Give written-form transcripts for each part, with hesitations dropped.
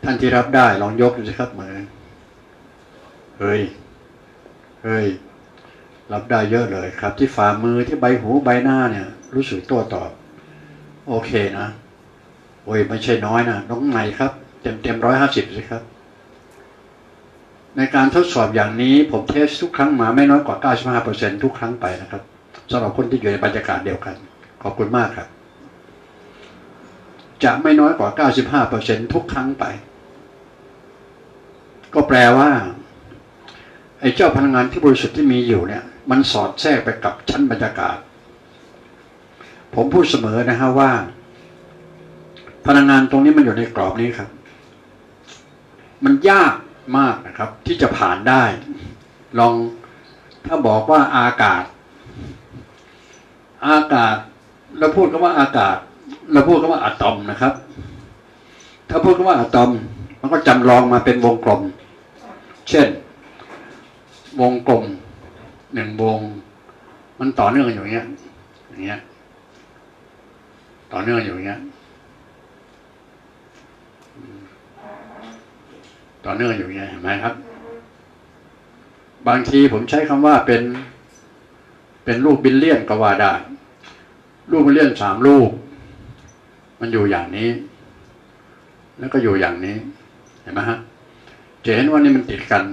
ท่านที่รับได้ลองยกดูสิครับมือเฮ้ยรับได้เยอะเลยครับที่ฝ่ามือที่ใบหูใบหน้าเนี่ยรู้สึกโต้ตอบโอเคนะโอ้ยไม่ใช่น้อยนะน้องใหม่ครับเต็ม150สิครับในการทดสอบอย่างนี้ผมเทสทุกครั้งมาไม่น้อยกว่า 95% ทุกครั้งไปนะครับสำหรับคนที่อยู่ในบรรยากาศเดียวกันขอบคุณมากครับจะไม่น้อยกว่า 95% ทุกครั้งไปก็แปลว่าไอ้เจ้าพลังงานที่บริสุทธิ์ที่มีอยู่เนี่ยมันสอดแทรกไปกับชั้นบรรยากาศผมพูดเสมอนะฮะว่าพลังงานตรงนี้มันอยู่ในกรอบนี้ครับมันยากมากนะครับที่จะผ่านได้ลองถ้าบอกว่าอากาศเราพูดกันว่าอากาศเราพูดกันว่าอะตอมนะครับถ้าพูดกันว่าอะตอมมันก็จำลองมาเป็นวงกลมเช่นวงกลม1วงมันต่อเนื่องอยู่อย่างเงี้ยต่อเนื่องอยู่อย่างเงี้ยต่อเนื่องอยู่อย่างเงี้ยเห็นไหมครับบางทีผมใช้คำว่าเป็นลูกบิลเลียนก็ว่าได้ลูกบิลเลียน3 ลูกมันอยู่อย่างนี้แล้วก็อยู่อย่างนี้เห็นไหมฮะจะเห็นว่านี่มันติดกัน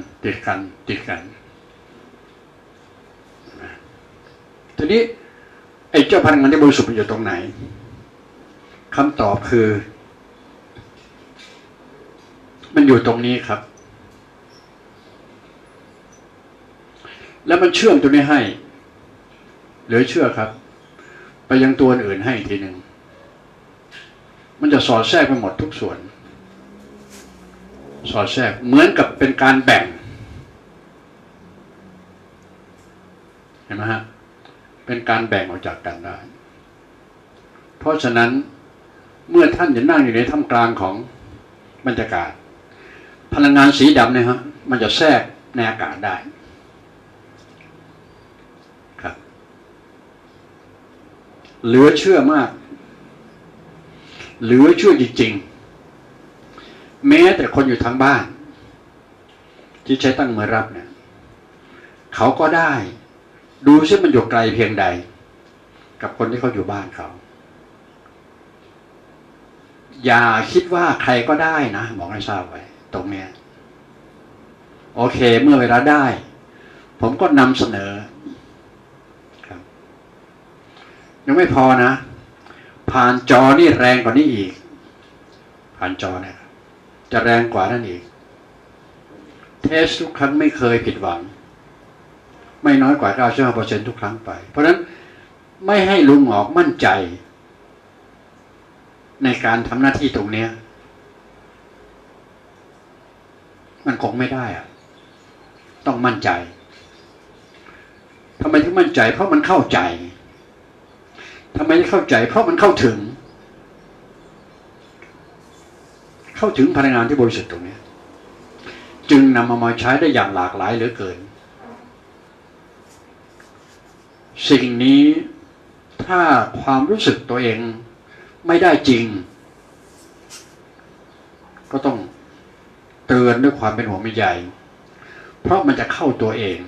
ทีนี้ไอ้เจ้าพลังงานที่บริสุทธิ์อยู่ตรงไหนคำตอบคือมันอยู่ตรงนี้ครับแล้วมันเชื่อมตัวนี้ให้หรือเชื่อครับไปยังตัวอื่นให้อีกทีหนึ่งมันจะสอดแทรกไปหมดทุกส่วนสอดแทรกเหมือนกับเป็นการแบ่งเห็นไหมฮะเป็นการแบ่งออกจากกันได้เพราะฉะนั้นเมื่อท่านจะนั่งอยู่ในท่ามกลางของบรรยากาศพลังงานสีดำเนี่ยฮะมันจะแทรกในอากาศได้ครับเหลือเชื่อมากเหลือเชื่อจริงๆแม้แต่คนอยู่ทางบ้านที่ใช้ตั้งมือรับเนี่ยเขาก็ได้ดูซิมันอยู่ไกลเพียงใดกับคนที่เขาอยู่บ้านเขาอย่าคิดว่าใครก็ได้นะบอกให้ทราบไว้ตรงนี้โอเคเมื่อเวลาได้ผมก็นำเสนอครับยังไม่พอนะผ่านจอนี่แรงกว่านี้อีกผ่านจอเนี่ยจะแรงกว่านั่นอีกเทสทุกครั้งไม่เคยผิดหวังไม่น้อยกว่า 95% ทุกครั้งไปเพราะฉะนั้นไม่ให้ลุงออกมั่นใจในการทำหน้าที่ตรงนี้มันคงไม่ได้อะต้องมั่นใจทำไมถึงมั่นใจเพราะมันเข้าใจทำไมถึงเข้าใจเพราะมันเข้าถึงพลังงานที่บริสุทธิ์ตรงนี้จึงนำมาใช้ได้อย่างหลากหลายเหลือเกินสิ่งนี้ถ้าความรู้สึกตัวเองไม่ได้จริงก็ต้องเตือนด้วยความเป็นห่วงเป็นใยเพราะมันจะเข้าตัวเอง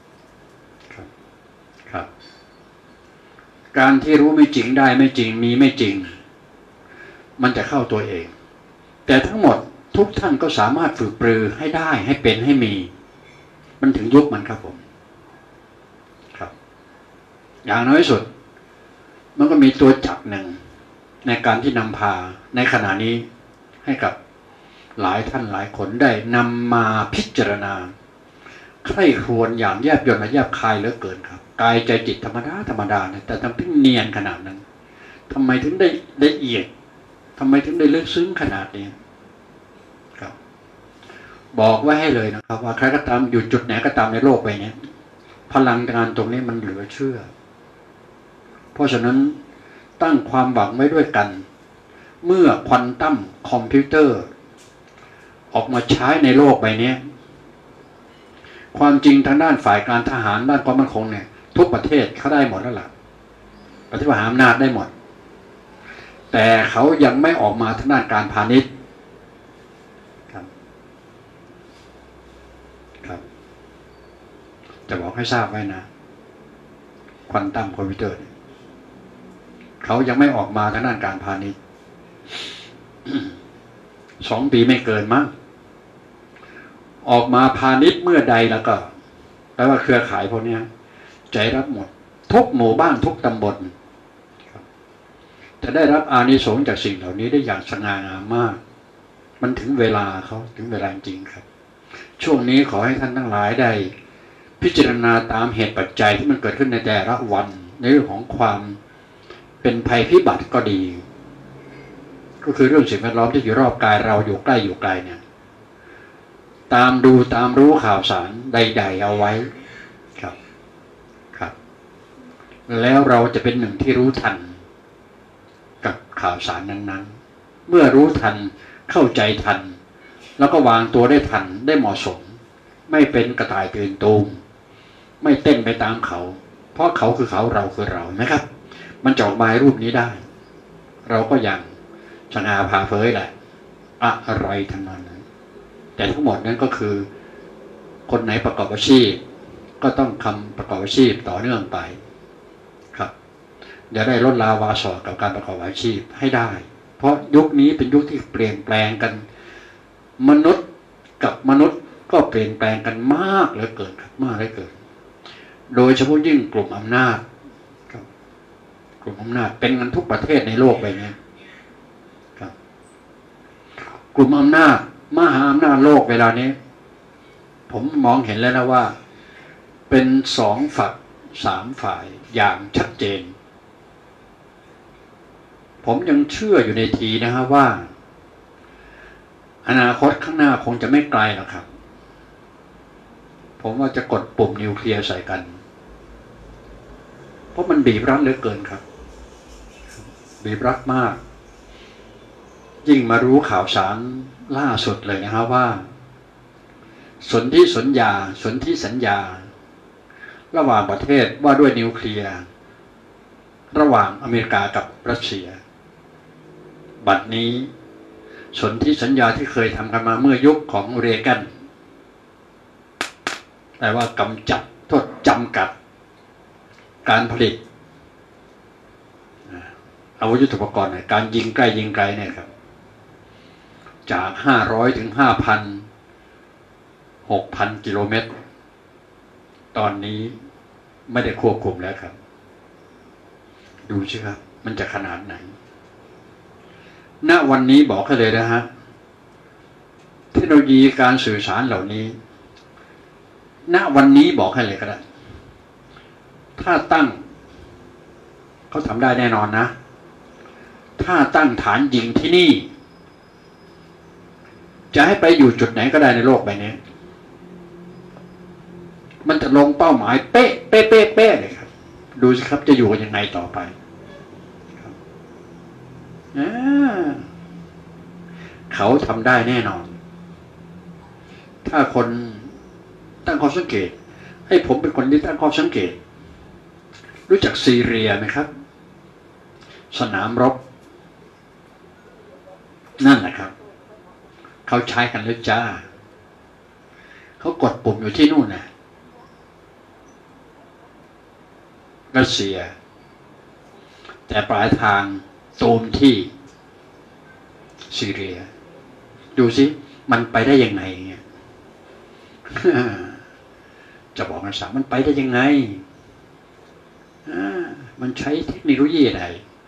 ครับการที่รู้ไม่จริงได้ไม่จริงมีไม่จริงมันจะเข้าตัวเองแต่ทั้งหมดทุกท่านก็สามารถฝึกปรือให้ได้ให้เป็นให้มีมันถึงยุคมันครับผมครับอย่างน้อยสุดมันก็มีตัวจักรหนึ่งในการที่นำพาในขณะนี้ให้กับหลายท่านหลายคนได้นำมาพิจารณาใคร่ครวญอย่างแยบยลและแยบคายเหลือเกินครับกายใจจิตธรรมดาเนี่ยแต่ทำถึงเนียนขนาดนั้นทำไมถึงได้ละเอียดทำไมถึงได้ลึกซึ้งขนาดนี้ครับบอกไว้ให้เลยนะครับว่าใครก็ตามอยู่จุดไหนก็ตามในโลกใบนี้พลังงานตรงนี้มันเหลือเชื่อเพราะฉะนั้นตั้งความหวังไว้ด้วยกันเมื่อควอนตัมคอมพิวเตอร์ออกมาใช้ในโลกใบนี้ความจริงทางด้านฝ่ายการทหารด้านความมั่นคงเนี่ยทุกประเทศเขาได้หมดแล้วล่ะประเทศมหาอำนาจได้หมดแต่เขายังไม่ออกมาทางด้านการพาณิชย์จะบอกให้ทราบไว้นะควอนตัมคอมพิวเตอร์เขายังไม่ออกมาทางด้านการพาณิชย์ 2 ปีไม่เกินมั้งออกมาพาณิชย์เมื่อใดแล้วก็แปลว่าเครือข่ายพวกนี้ใจรับหมดทุกหมู่บ้านทุกตำบลจะได้รับอานิสงส์จากสิ่งเหล่านี้ได้อย่างสง่างามมากมันถึงเวลาเขาถึงเวลาจริงครับช่วงนี้ขอให้ท่านทั้งหลายได้พิจารณาตามเหตุปัจจัยที่มันเกิดขึ้นในแต่ละวันในเรื่องของความเป็นภัยพิบัติก็ดีก็คือเรื่องสิ่งแวดล้อมที่อยู่รอบกายเราอยู่ใกล้อยู่ไกลเนี่ยตามดูตามรู้ข่าวสารใดๆเอาไว้ครับครับแล้วเราจะเป็นหนึ่งที่รู้ทันกับข่าวสารนั้นๆเมื่อรู้ทันเข้าใจทันแล้วก็วางตัวได้ทันได้เหมาะสมไม่เป็นกระต่ายตื่นตูมไม่เต้นไปตามเขาเพราะเขาคือเขาเราคือเรานะครับมันจะออกมารูปนี้ได้เราก็อย่างสง่าผ่าเผยแหละอะไรทั้งนั้นแต่ทั้งหมดนั้นก็คือคนไหนประกอบอาชีพก็ต้องทำประกอบอาชีพต่อเนื่องไปครับเดี๋ยวได้ลดลาวาสอกับการประกอบอาชีพให้ได้เพราะยุคนี้เป็นยุคที่เปลี่ยนแปลงกันมนุษย์กับมนุษย์ก็เปลี่ยนแปลงกันมากเหลือเกินครับมากเหลือเกินโดยเฉพาะยิ่งกลุ่มอำนาจกลุ่มอำนาจเป็นกันทุกประเทศในโลกใบนี้ครับกลุ่มอำนาจมหาอำนาจโลกเวลานี้ผมมองเห็นแล้วนะว่าเป็น2 ฝัก 3 ฝ่ายอย่างชัดเจนผมยังเชื่ออยู่ในทีนะครับว่าอนาคตข้างหน้าคงจะไม่ไกลหรอกครับผมว่าจะกดปุ่มนิวเคลียร์ใส่กันเพราะมันบีบรัดเหลือเกินครับบีบรัดมากยิ่งมารู้ข่าวสารล่าสุดเลยนะครับว่าสนธิสัญญาระหว่างประเทศว่าด้วยนิวเคลียร์ระหว่างอเมริกากับรัสเซียบัดนี้สนธิสัญญาที่เคยทำกันมาเมื่อยุคของเรแกนแต่ว่ากำจัดโทษจำกัดการผลิตอาวุธยุทโธปกรณ์การยิงใกล้ยิงไกลเนี่ยครับจาก500 ถึง 5,000 6,000 กิโลเมตรตอนนี้ไม่ได้ควบคุมแล้วครับดูสิครับมันจะขนาดไหนณวันนี้บอกให้เลยนะฮะเทคโนโลยีการสื่อสารเหล่านี้ณวันนี้บอกให้เลยก็ได้ถ้าตั้งเขาทำได้แน่นอนนะถ้าตั้งฐานยิงที่นี่จะให้ไปอยู่จุดไหนก็ได้ในโลกใบนี้มันจะลงเป้าหมายเป๊ะเป๊ะเป๊ะเป๊ะเลยครับดูสิครับจะอยู่กันยังไงต่อไปครับเขาทำได้แน่นอนถ้าคนตั้งข้อสังเกตให้ผมเป็นคนที่ตั้งข้อสังเกตรู้จักซีเรียไหมครับสนามรบนั่นแหละครับเขาใช้กันแล้วจ้าเขากดปุ่มอยู่ที่นู่นนะรัสเซียแต่ปลายทางตูมที่ซีเรียดูสิมันไปได้ยังไงเนี่ย จะบอกนะสามันไปได้ยังไงมันใช้เทคโนโลยีอะไร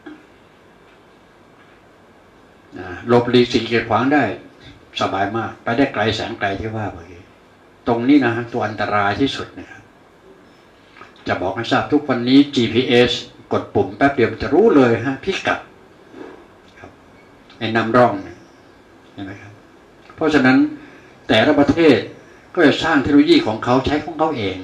หลบหลีกสิ่งกีดขวางได้สบายมากไปได้ไกลแสนไกลที่ว่าเมื่อกี้ตรงนี้นะฮะตัวอันตรายที่สุดนะครับจะบอกให้ทราบทุกวันนี้ GPS กดปุ่มแป๊บเดียวมันจะรู้เลยฮะพิกัดครับไอ้นำร่องเห็นไหมครับเพราะฉะนั้นแต่ละประเทศก็จะสร้างเทคโนโลยีของเขาใช้ของเขาเอง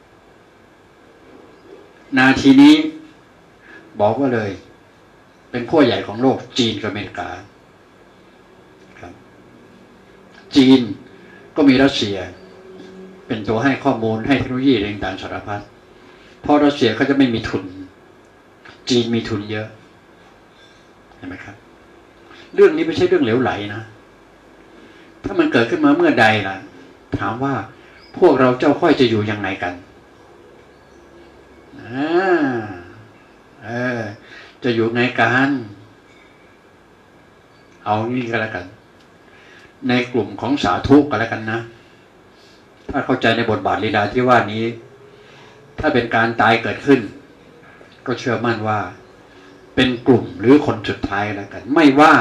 นาทีนี้บอกว่าเลยเป็นขั้วใหญ่ของโลกจีนกับอเมริกาครับจีนก็มีรัสเซียเป็นตัวให้ข้อมูลให้เทคโนโลยีต่างๆสารพัดเพราะรัสเซียเขาจะไม่มีทุนจีนมีทุนเยอะเห็นไหมครับเรื่องนี้ไม่ใช่เรื่องเหลวไหลนะถ้ามันเกิดขึ้นมาเมื่อใดล่ะถามว่าพวกเราเจ้าค่อยจะอยู่ยังไงกันจะอยู่ไงกันเอางี้ก็แล้วกันในกลุ่มของสาธุก็แล้วกันนะถ้าเข้าใจในบทบาทลีลาที่ว่านี้ถ้าเป็นการตายเกิดขึ้นก็เชื่อมั่นว่าเป็นกลุ่มหรือคนสุดท้ายแล้วกันไม่ว่า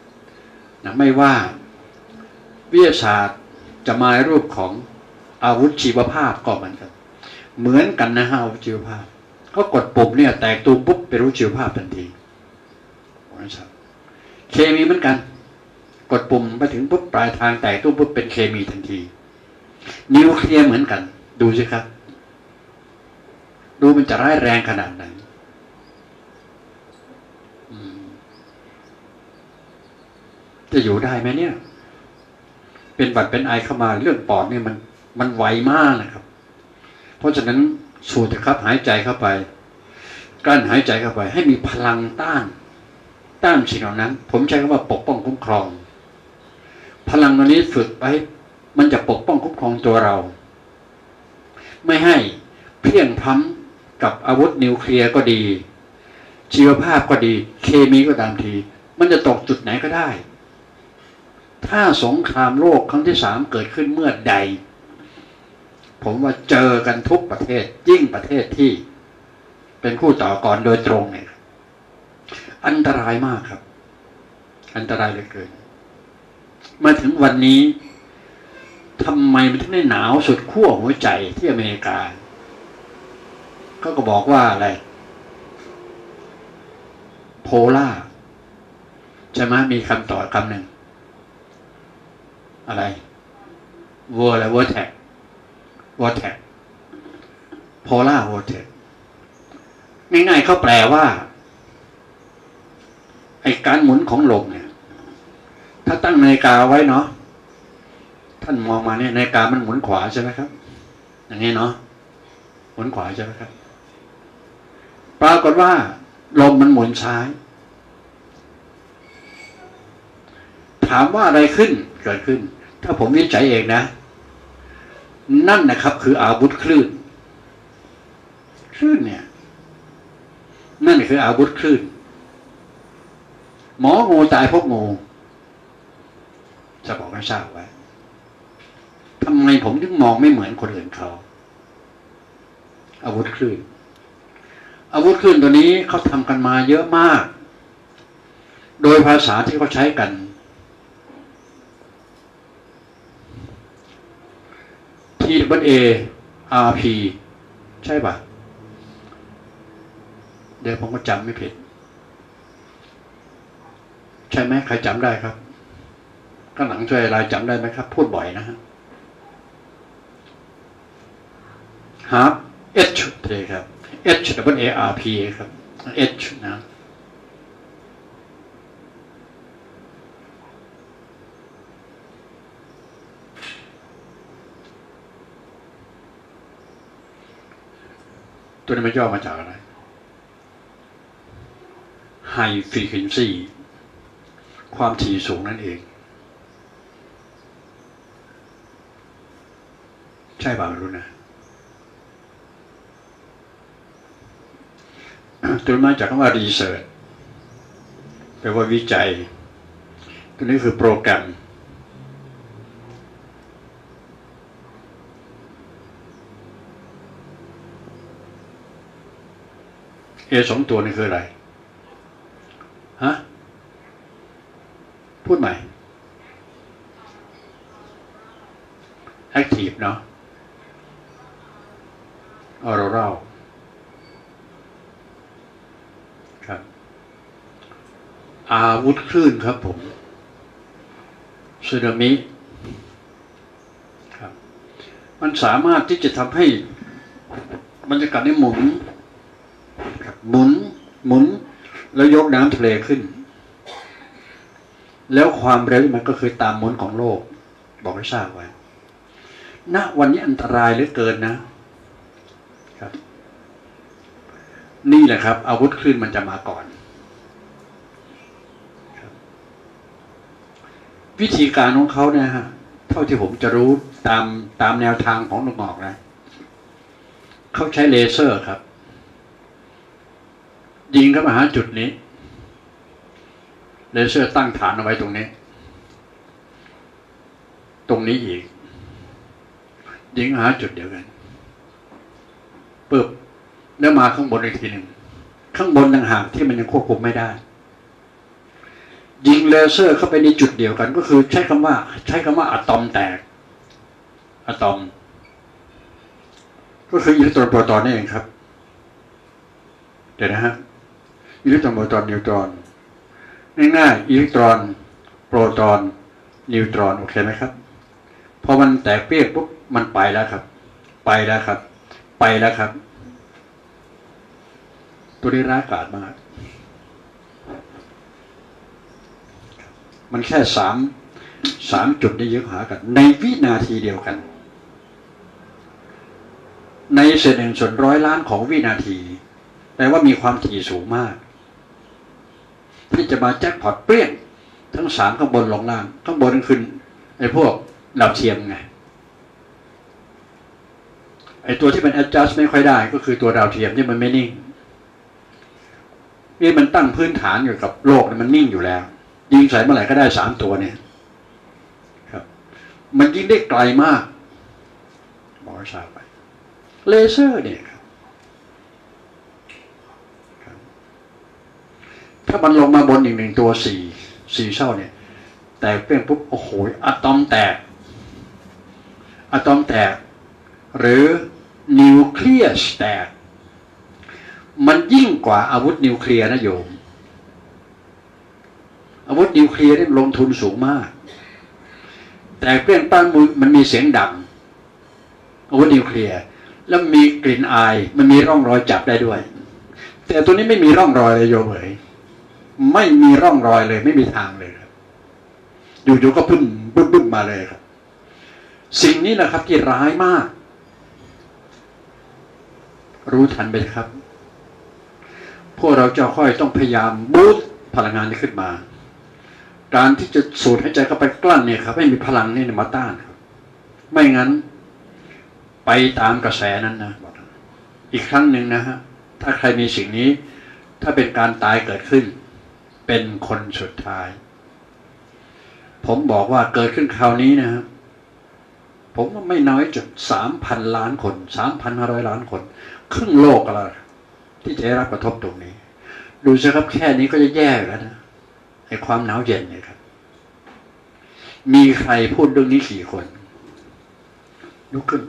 วิทยาศาสตร์จะมาในรูปของอาวุธชีวภาพก็เหมือนกันนะฮะอาวุธชีวภาพก็กดปุ่มเนี่ยแตกตูมปุ๊บไปรู้ชีวภาพทันทีเคมีเหมือนกันกดปุ่มไปถึงปุ๊บปลายทางแตกตูมปุ๊บเป็นเคมีทันทีนิวเคลียร์เหมือนกันดูสิครับดูมันจะร้ายแรงขนาดไหนจะอยู่ได้ไหมเนี่ยเป็นหวัดเป็นไอเข้ามาเรื่องปอดเนี่ยมันไวมากนะครับเพราะฉะนั้นสูดครับหายใจเข้าไปกลั้นหายใจเข้าไปให้มีพลังต้านสิ่งเหล่านั้นผมใช้คำว่าปกป้องคุ้มครองพลังตัวนี้ฝึกไว้มันจะปกป้องคุ้มครองตัวเราไม่ให้เพี้ยงพล้ำกับอาวุธนิวเคลียร์ก็ดีชีวภาพก็ดีเคมีก็ตามทีมันจะตกจุดไหนก็ได้ถ้าสงครามโลกครั้งที่3เกิดขึ้นเมื่อใดผมว่าเจอกันทุกประเทศยิ่งประเทศที่เป็นคู่ต่อกรโดยตรงเนี่ยอันตรายมากครับอันตรายเหลือเกินมาถึงวันนี้ทำไมมันถึงได้หนาวสุดขั้วหัวใจที่อเมริกาเขาก็บอกว่าอะไรโพล่าใช่ไหมมีคำต่อคำหนึ่งอะไรวอร์อะไรวอร์แท็กโพล่าวอร์แท็กง่ายๆเขาแปลว่าไอ้การหมุนของลมเนี่ยถ้าตั้งนาฬิกาไว้เนาะท่านมองมาเนี่ยนาฬิกามันหมุนขวาใช่ไหมครับอย่างนี้เนาะหมุนขวาใช่ไหมครับปรากฏว่าลมมันหมุนซ้ายถามว่าอะไรขึ้นเกิดขึ้นถ้าผมวิจัยเองนะนั่นนะครับคืออาวุธคลื่นเนี่ยนั่นคืออาวุธคลื่นหมองูตายพบงูจะบอกให้ทราบไว้ทำไมผมถึงมองไม่เหมือนคนอื่นเขาอาวุธคลื่นตัวนี้เขาทำกันมาเยอะมากโดยภาษาที่เขาใช้กันTAARP ใช่ป่ะเดี๋ยวผมก็จำไม่ผิดใช่ไหมใครจำได้ครับก็หลังช่วยอะไรจำได้ไหมครับพูดบ่อยนะฮะHarp H เลยครับ HAARP ครับ H นะตัวนี้มันย่อมาจากอะไร High Frequency ความถี่สูงนั่นเองใช่ป่าวไม่รู้นะตัวนี้มาจากคำว่า Research แปลว่าวิจัยตัวนี้คือโปรแกรม2 ตัวนี่คืออะไรฮะพูดใหม่ Active เนาะ Auroral ครับอาวุธคลื่นครับผมสึนามิครับมันสามารถที่จะทำให้บรรยากาศนี้หมุนแล้วยกน้ำทะเลขึ้นแล้วความเร็วมันก็คือตามหมุนของโลกบอกให้ทราบไว้ณวันนี้อันตรายเหลือเกินนะครับนี่แหละครับอาวุธคลื่นมันจะมาก่อนวิธีการของเขาเนี่ยฮะเท่าที่ผมจะรู้ตามแนวทางของลุงหมอกนะเขาใช้เลเซอร์ครับยิงเข้ามาหาจุดนี้เลเซอร์ตั้งฐานเอาไว้ตรงนี้อีกยิงหาจุดเดียวกันปึ๊บแล้วมาข้างบนอีกทีหนึ่งข้างบนต่างหากที่มันยังควบคุมไม่ได้ยิงเลเซอร์เข้าไปในจุดเดียวกันก็คือใช้คำว่าอะตอมแตกอะตอมก็คืออิเล็กตรอนโปรตอนนี่เองครับเดี๋ยวนะฮะอิเล็กตรอนโปรตอนนิวตรอนง่ายๆอิเล็กตรอนโปรตอนนิวตรอนโอเคไหมครับพอมันแตกเปรี้ยงปุ๊บมันไปแล้วครับตัวนี้ร้ายกาจมากมันแค่สามจุดได้เยอะหากันในวินาทีเดียวกันในเศษ1 ส่วน100 ล้านของวินาทีแปลว่ามีความถี่สูงมากที่จะมาแจ็คพอตเปรี้ยงทั้ง3ข้างบนลงล่างข้างบนขึ้นไอ้พวกดาวเทียมไงไอ้ตัวที่มัน adjust ไม่ค่อยได้ก็คือตัวดาวเทียมที่มันไม่นิ่งนี่มันตั้งพื้นฐานอยู่กับโลกมันนิ่งอยู่แล้วยิงใส่เมื่อไหร่ก็ได้3ตัวเนี่ยครับมันยิงได้ไกลมากบอกให้ทราบไปเลเซอร์เนี่ยครับถ้ามันลงมาบนอีก1 ตัว4เส้าเนี่ยแตกเปรี้ยงปุ๊บโอ้โหอะตอมแตกหรือนิวเคลียสแตกมันยิ่งกว่าอาวุธนิวเคลียร์นะโยมอาวุธนิวเคลียร์นี่ลงทุนสูงมากแต่เปรี้ยงปั้งมันมีเสียงดังอาวุธนิวเคลียร์แล้วมีกลิ่นอายมันมีร่องรอยจับได้ด้วยแต่ตัวนี้ไม่มีร่องรอยเลยโยมเอ๋ยไม่มีร่องรอยเลยไม่มีทางเลยครับอยู่ๆก็บึ้มมาเลยครับสิ่งนี้นะครับที่ร้ายมากรู้ทันไหมครับพวกเราจะค่อยต้องพยายามบูสต์พลังงานนี้ขึ้นมาการที่จะสูดหายใจเข้าไปกลั้นเนี่ยครับไม่มีพลังนี่มาต้านครับไม่งั้นไปตามกระแสนั้นนะอีกครั้งหนึ่งนะฮะถ้าใครมีสิ่งนี้ถ้าเป็นการตายเกิดขึ้นเป็นคนสุดท้ายผมบอกว่าเกิดขึ้นคราวนี้นะครับผมว่าไม่น้อยจุด3,000 ล้านคน3,500 ล้านคนครึ่งโลกแล้วที่จะได้รับกระทบตรงนี้ดูสิครับแค่นี้ก็จะแย่แล้วนะไอ้ความหนาวเย็นเนี่ยครับมีใครพูดเรื่องนี้กี่คนลุกขึ้น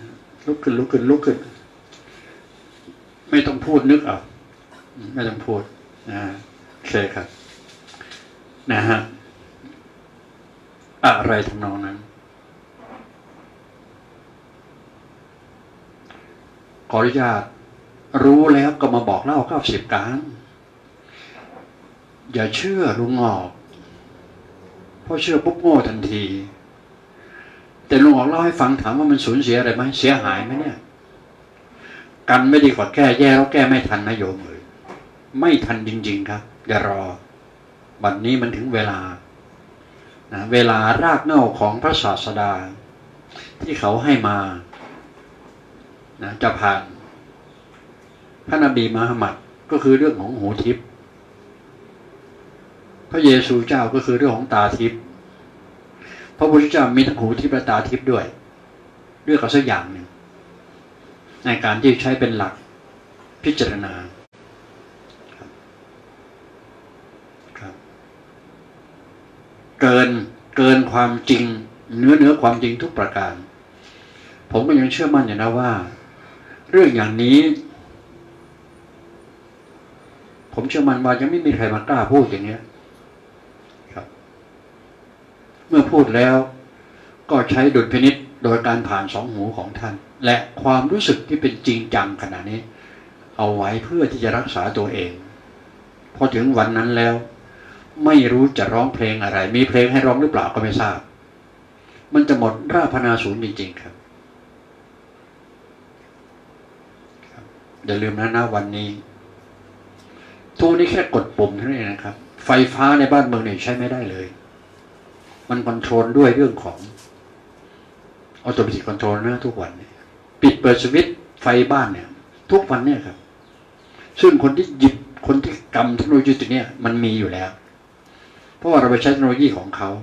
ไม่ต้องพูดนึกเอาไม่ต้องพูดโอเคครับนะฮะอะไรทำนองนั้นขออนุญาตรู้แล้วก็มาบอกเล่า90 การอย่าเชื่อลุงงอกเพราะเชื่อปุ๊บโง่ทันทีแต่ลุงงอกเล่าให้ฟังถามว่ามันสูญเสียอะไรไหมเสียหายไหมเนี่ยกันไม่ดีกว่าแก้แย่แล้วแก้ไม่ทันนะโยมเลยไม่ทันจริงๆครับอย่ารอบัดนี้มันถึงเวลานะเวลารากเหง้าของพระศาสดาที่เขาให้มานะจะผ่านพระนบีมุฮัมมัดก็คือเรื่องของหูทิพย์พระเยซูเจ้าก็คือเรื่องของตาทิพย์พระพุทธเจ้ามีทั้งหูทิพย์และตาทิพย์ด้วยเรื่องกับสักอย่างหนึ่งในการที่ใช้เป็นหลักพิจารณาครับเกินความจริงเนื้อความจริงทุกประการผมก็ยังเชื่อมั่นอยู่นะว่าเรื่องอย่างนี้ผมเชื่อมั่นว่ายังไม่มีใครมากล้าพูดอย่างนี้ครับเมื่อพูดแล้วก็ใช้ดุลพินิจโดยการผ่าน2 หูของท่านและความรู้สึกที่เป็นจริงจังขณะนี้เอาไว้เพื่อที่จะรักษาตัวเองพอถึงวันนั้นแล้วไม่รู้จะร้องเพลงอะไรมีเพลงให้ร้องหรือเปล่าก็ไม่ทราบมันจะหมดราพนาศูนย์จริงๆครับอย่าลืมนะวันนี้ทุกนี้แค่กดปุ่มเท่านั้นนะครับไฟฟ้าในบ้านเมืองเนี่ยใช้ไม่ได้เลยมันคอนโทรลด้วยเรื่องของออโตเมติกคอนโทรลนะทุกวันเนี่ยปิดเปิดสวิตช์ไฟบ้านเนี่ยทุกวันเนี่ยครับซึ่งคนที่หยิบคนที่กำเทคโนโลยีตัวนี้มันมีอยู่แล้วเพราะว่าเราไปใช้เทคโนโลยีของเขา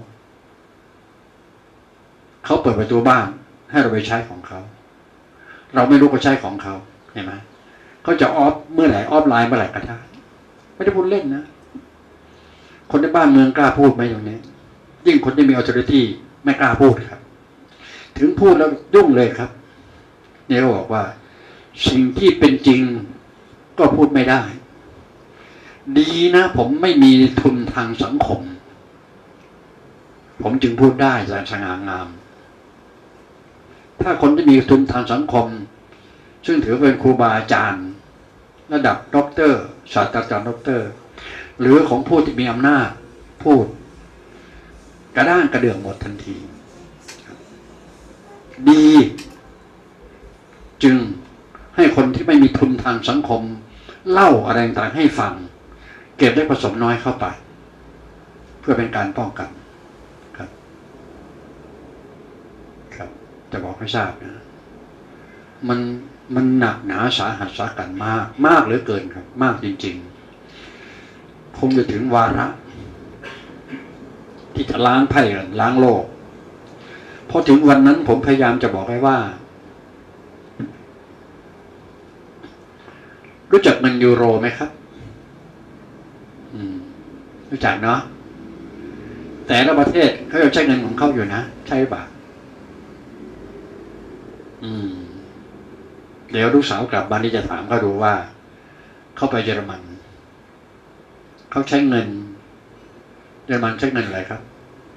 เปิดประตูบ้านให้เราไปใช้ของเขาเราไม่รู้ก็ใช้ของเขาเห็นไหมเขาจะออฟเมื่อไหร่ออฟไลน์เมื่อไหร่ก็ได้ไม่ได้พูดเล่นนะคนในบ้านเมืองกล้าพูดไหมตรงนี้ยิ่งคนที่มี authority ไม่กล้าพูดครับถึงพูดแล้วยุ่งเลยครับเนี่ยเขาบอกว่าสิ่งที่เป็นจริงก็พูดไม่ได้ดีนะผมไม่มีทุนทางสังคมผมจึงพูดได้อย่างสง่างามถ้าคนที่มีทุนทางสังคมซึ่งถือเป็นครูบาอาจารย์ระดับด็อกเตอร์ศาสตราจารย์ด็อกเตอร์หรือของผู้ที่มีอำนาจพูดกระด้างกระเดื่องหมดทันทีดีจึงให้คนที่ไม่มีทุนทางสังคมเล่าอะไรต่างๆให้ฟังเก็บได้ผสมน้อยเข้าไปเพื่อเป็นการป้องกันครับครับจะบอกให้ทราบนะมันหนักหนาสาหัสสากันมากเหลือเกินครับมากจริงๆคงจะถึงวาระที่จะล้างไพ่กันล้างโลกพอถึงวันนั้นผมพยายามจะบอกให้ว่ารู้จักเงินยูโรไหมครับรู้จักเนาะแต่ละประเทศเขาจะใช้เงินของเขาอยู่นะใช่ป่ะเดี๋ยวลูกสาวกลับบ้านนี้จะถามเขาดูว่าเขาไปเยอรมันเขาใช้เงินเยอรมันใช้เงินอะไรครับ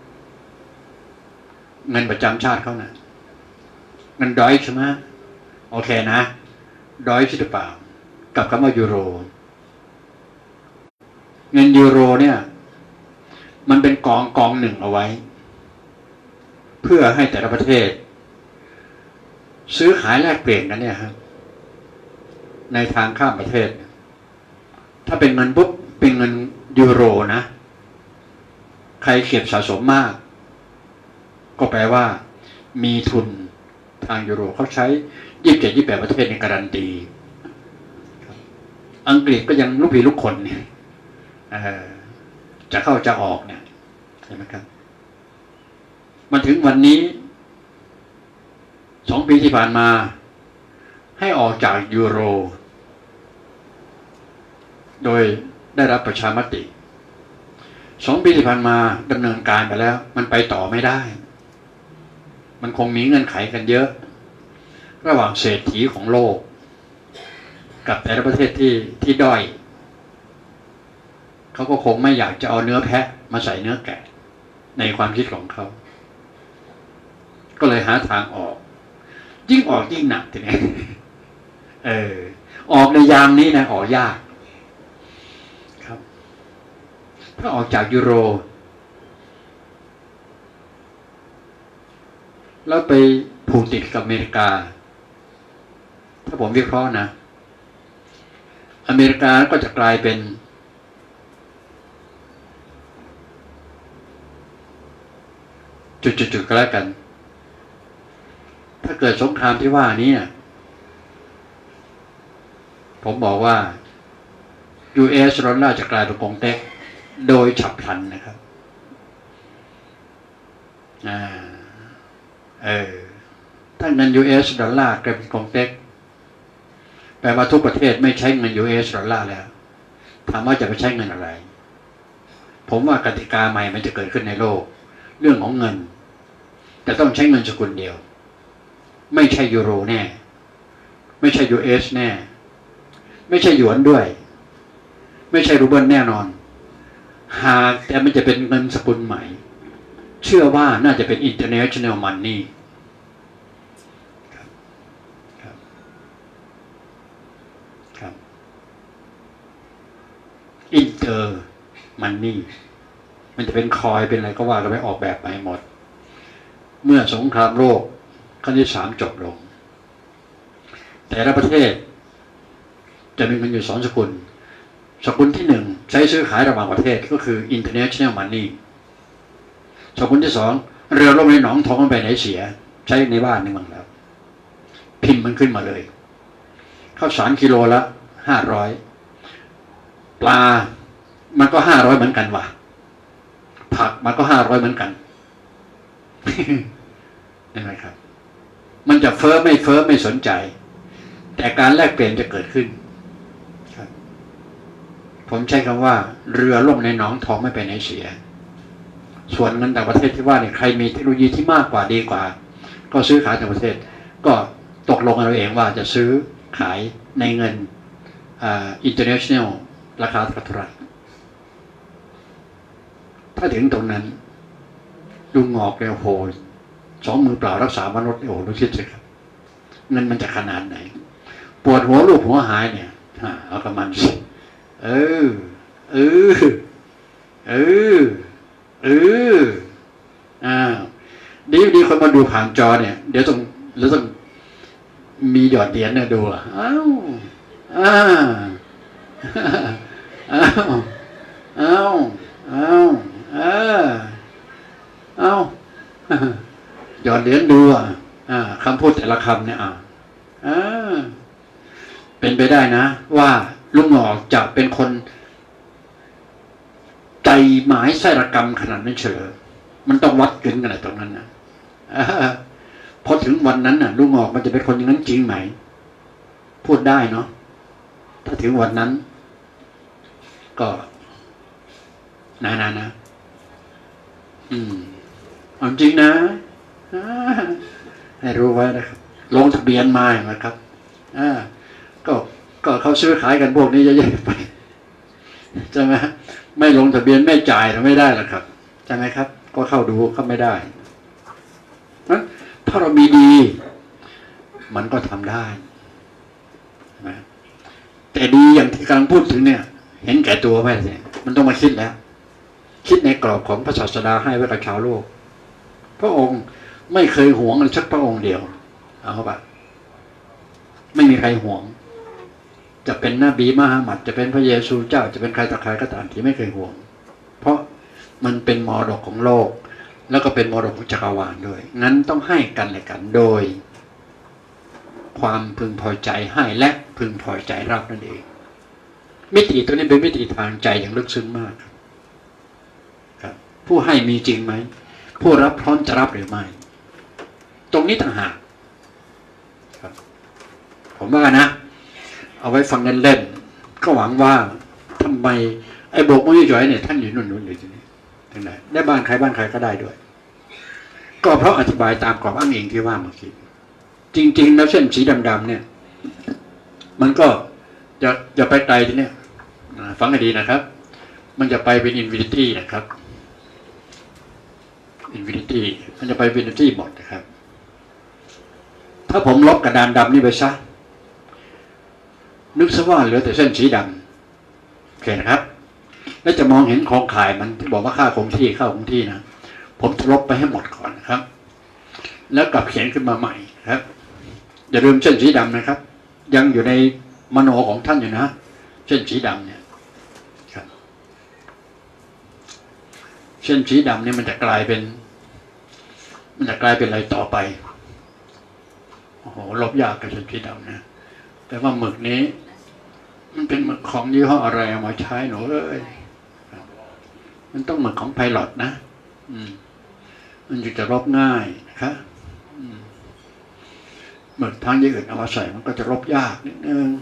เงินประจำชาติเขานะเงินดอยใช่ไหมโอเคนะดอยใช่หรือเปล่ากับคำว่ายูโรเงินยูโรเนี่ยมันเป็นกองหนึ่งเอาไว้เพื่อให้แต่ละประเทศซื้อขายแลกเปลี่ยนกันเนี่ยครับในทางข้ามประเทศถ้าเป็นเงินปุ๊บเป็นเงินยูโรนะใครเก็บสะสมมากก็แปลว่ามีทุนทางยูโรเขาใช้27-28ประเทศในการันตีอังกฤษก็ยังลูกพี่ลูกคนเนี่ยจะเข้าจะออกเนี่ยใช่ไหมครับมาถึงวันนี้2 ปีที่ผ่านมาให้ออกจากยูโรโดยได้รับประชามติ2 ปีที่ผ่านมาดำเนินการไปแล้วมันไปต่อไม่ได้มันคงมีเงื่อนไขกันเยอะระหว่างเศรษฐีของโลกกับแต่ละประเทศที่ด้อยเขาก็คงไม่อยากจะเอาเนื้อแพะมาใส่เนื้อแกะในความคิดของเขาก็เลยหาทางออกยิ่งออกยิ่งหนักทีนี้ออกในยามนี้นะออกยากครับถ้าออกจากยูโรแล้วไปผูกติดกับอเมริกาถ้าผมวิเคราะห์นะอเมริกาก็จะกลายเป็นจุดๆก็แล้วกันถ้าเกิดสงครามที่ว่านี้ผมบอกว่า US ดอลลาร์จะกลายเป็นกงเต็กโดยฉับพลันนะครับถ้าเงิน US ดอลลาร์กลายเป็นกงเต็กแปลว่าทุกประเทศไม่ใช้เงิน US ดอลลาร์แล้วถามว่าจะไปใช้เงินอะไรผมว่ากติกาใหม่มันจะเกิดขึ้นในโลกเรื่องของเงินแต่ต้องใช้เงินสกุลเดียวไม่ใช่ยูโรแน่ไม่ใช่ US แน่ไม่ใช่หยวนด้วยไม่ใช่รูเบิลแน่นอนหากแต่มันจะเป็นเงินสกุลใหม่เชื่อว่าน่าจะเป็น international money ครับ inter money มันจะเป็นคอยเป็นอะไรก็ว่ากันไปออกแบบไปหมดเมื่อสงครามโลกครั้งที่3จบลงแต่ละประเทศจะมีเงินอยู่2สกุลที่1ใช้ซื้อขายระหว่างประเทศก็คือ international money สกุลที่2เรือล่มในหนองทองมันไปไหนเสียใช้ในบ้านในเมืองแล้วพิมพ์มันขึ้นมาเลยข้าวสารกิโลละ500 ปลามันก็500เหมือนกันว่ะผักมันก็500เหมือนกันเห็นไหมครับมันจะเฟ้อไม่สนใจแต่การแลกเปลี่ยนจะเกิดขึ้นครับผมใช้คำว่าเรือล่มในหนองทองไม่ไปไหนเสียส่วนเงินต่างประเทศที่ว่าเนี่ยใครมีเทคโนโลยีที่มากกว่าดีกว่าก็ซื้อขายต่างประเทศก็ตกลงกันเอาเองว่าจะซื้อขายในเงินinternational ราคาเท่าไหร่ถ้าถึงตรงนั้นลุงงอกเนี่ยโห2 มือเปล่ารักษามนุษย์โอ้โหดูคิดสิครับเงินมันจะขนาดไหนปวดหัวลูกหัวหายเนี่ยเอากับมันสิเออดีคนมาดูผ่านจอเนี่ยเดี๋ยวต้องมีหยอดเหรียญเนี่ยดูอ้าวหยอดเหรียญดูคำพูดแต่ละคำเนี่ยเป็นไปได้นะว่าลุงหงอกจะเป็นคนใจหมายไส้ระกรรมขนาดนั้นเฉยมันต้องวัดกันอะไรตรงนั้นนะพอถึงวันนั้นน่ะลุงหงอกมันจะเป็นคนอย่างนั้นจริงไหมพูดได้เนาะถ้าถึงวันนั้นก็นะเอาจริงนะให้รู้ไว้นะครับลงทะเบียนมานะครับก็เขาซื้อขายกันพวกนี้เยอะๆไปใช่ไหมไม่ลงทะเบียนไม่จ่ายเราไม่ได้หรอกครับใช่ไหมครับก็เข้าดูเขาไม่ได้นั้นถ้าเรามีดีมันก็ทำได้นะแต่ดีอย่างที่กำลังพูดถึงเนี่ยเห็นแก่ตัวไม่ใช่มันต้องมาคิดแล้วคิดในกรอบของพระศาสดาให้ไว้กับชาวโลกพระองค์ไม่เคยหวงเลยสักพระองค์เดียวเอาเข้าไปไม่มีใครหวงจะเป็นนบีมหามัดจะเป็นพระเยซูเจ้าจะเป็นใครต่อใครก็ตามที่ไม่เคยหวงเพราะมันเป็นมรดกของโลกแล้วก็เป็นมรดกของจักรวาลด้วยงั้นต้องให้กันและกันโดยความพึงพอใจให้และพึงพอใจรับนั่นเองมิติตัวนี้เป็นมิติทางใจอย่างลึกซึ้งมากครับผู้ให้มีจริงไหมผู้รับพร้อมจะรับหรือไม่ตรงนี้ต่างหากครับผมว่านะเอาไว้ฟังเล่นๆก็หวังว่าทำไมไอ้โบกมือจ่อยเนี่ยท่านอยู่นู่นอยู่ที่นี่ทั้งนั้นได้บ้านใครก็ได้ด้วยก็เพราะอธิบายตามกรอบอ้างอิงที่ว่าเมื่อกี้จริงๆแล้วเส้นสีดำๆเนี่ยมันก็จะไปไกลทีเนี้ยฟังให้ดีนะครับมันจะไปเป็นอินฟินิตี้นะครับอินฟินิตี้มันจะไปเป็นอินฟินิตี้หมดนะครับถ้าผมลบกระดานดำนี่ไปซะนึกซะว่าเหลือแต่เส้นสีดำโอเคนะครับแล้วจะมองเห็นโครงข่ายมันที่บอกว่าค่าคงที่นะผมจะลบไปให้หมดก่อนนะครับแล้วกลับเขียนขึ้นมาใหม่ครับอย่าลืมเส้นสีดำนะครับยังอยู่ในมโนของท่านอยู่นะเส้นสีดำเนี่ยครับเส้นสีดำเนี่ยมันจะกลายเป็นอะไรต่อไปโอ้โหลบยากกับเส้นสีดำนะแต่ว่าหมึกนี้มันเป็นหมึกของยี่ห้ออะไรเอามาใช้หนูเอ้ยมันต้องหมึกของไพลอตนะมันจะลบง่ายนะครับหมึกทางยี่อื่นเอามาใส่มันก็จะลบยากนิดนึง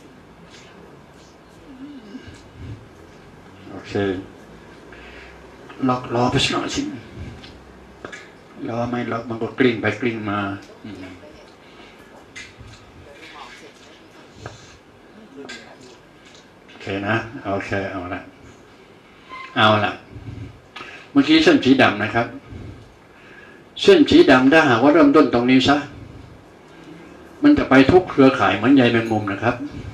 โอเคล็อกล้อไปสักหน่อยสิล้อไม่ล็อกมันก็กลิ้งไปกลิ้งมาโอเคนะโอเคเอาละเมื่อกี้เส้นสีดำนะครับเส้นสีดำถ้าหากว่าเริ่มต้นตรงนี้ซะมันจะไปทุกเครือข่ายเหมือนใยแมงมุมนะครับ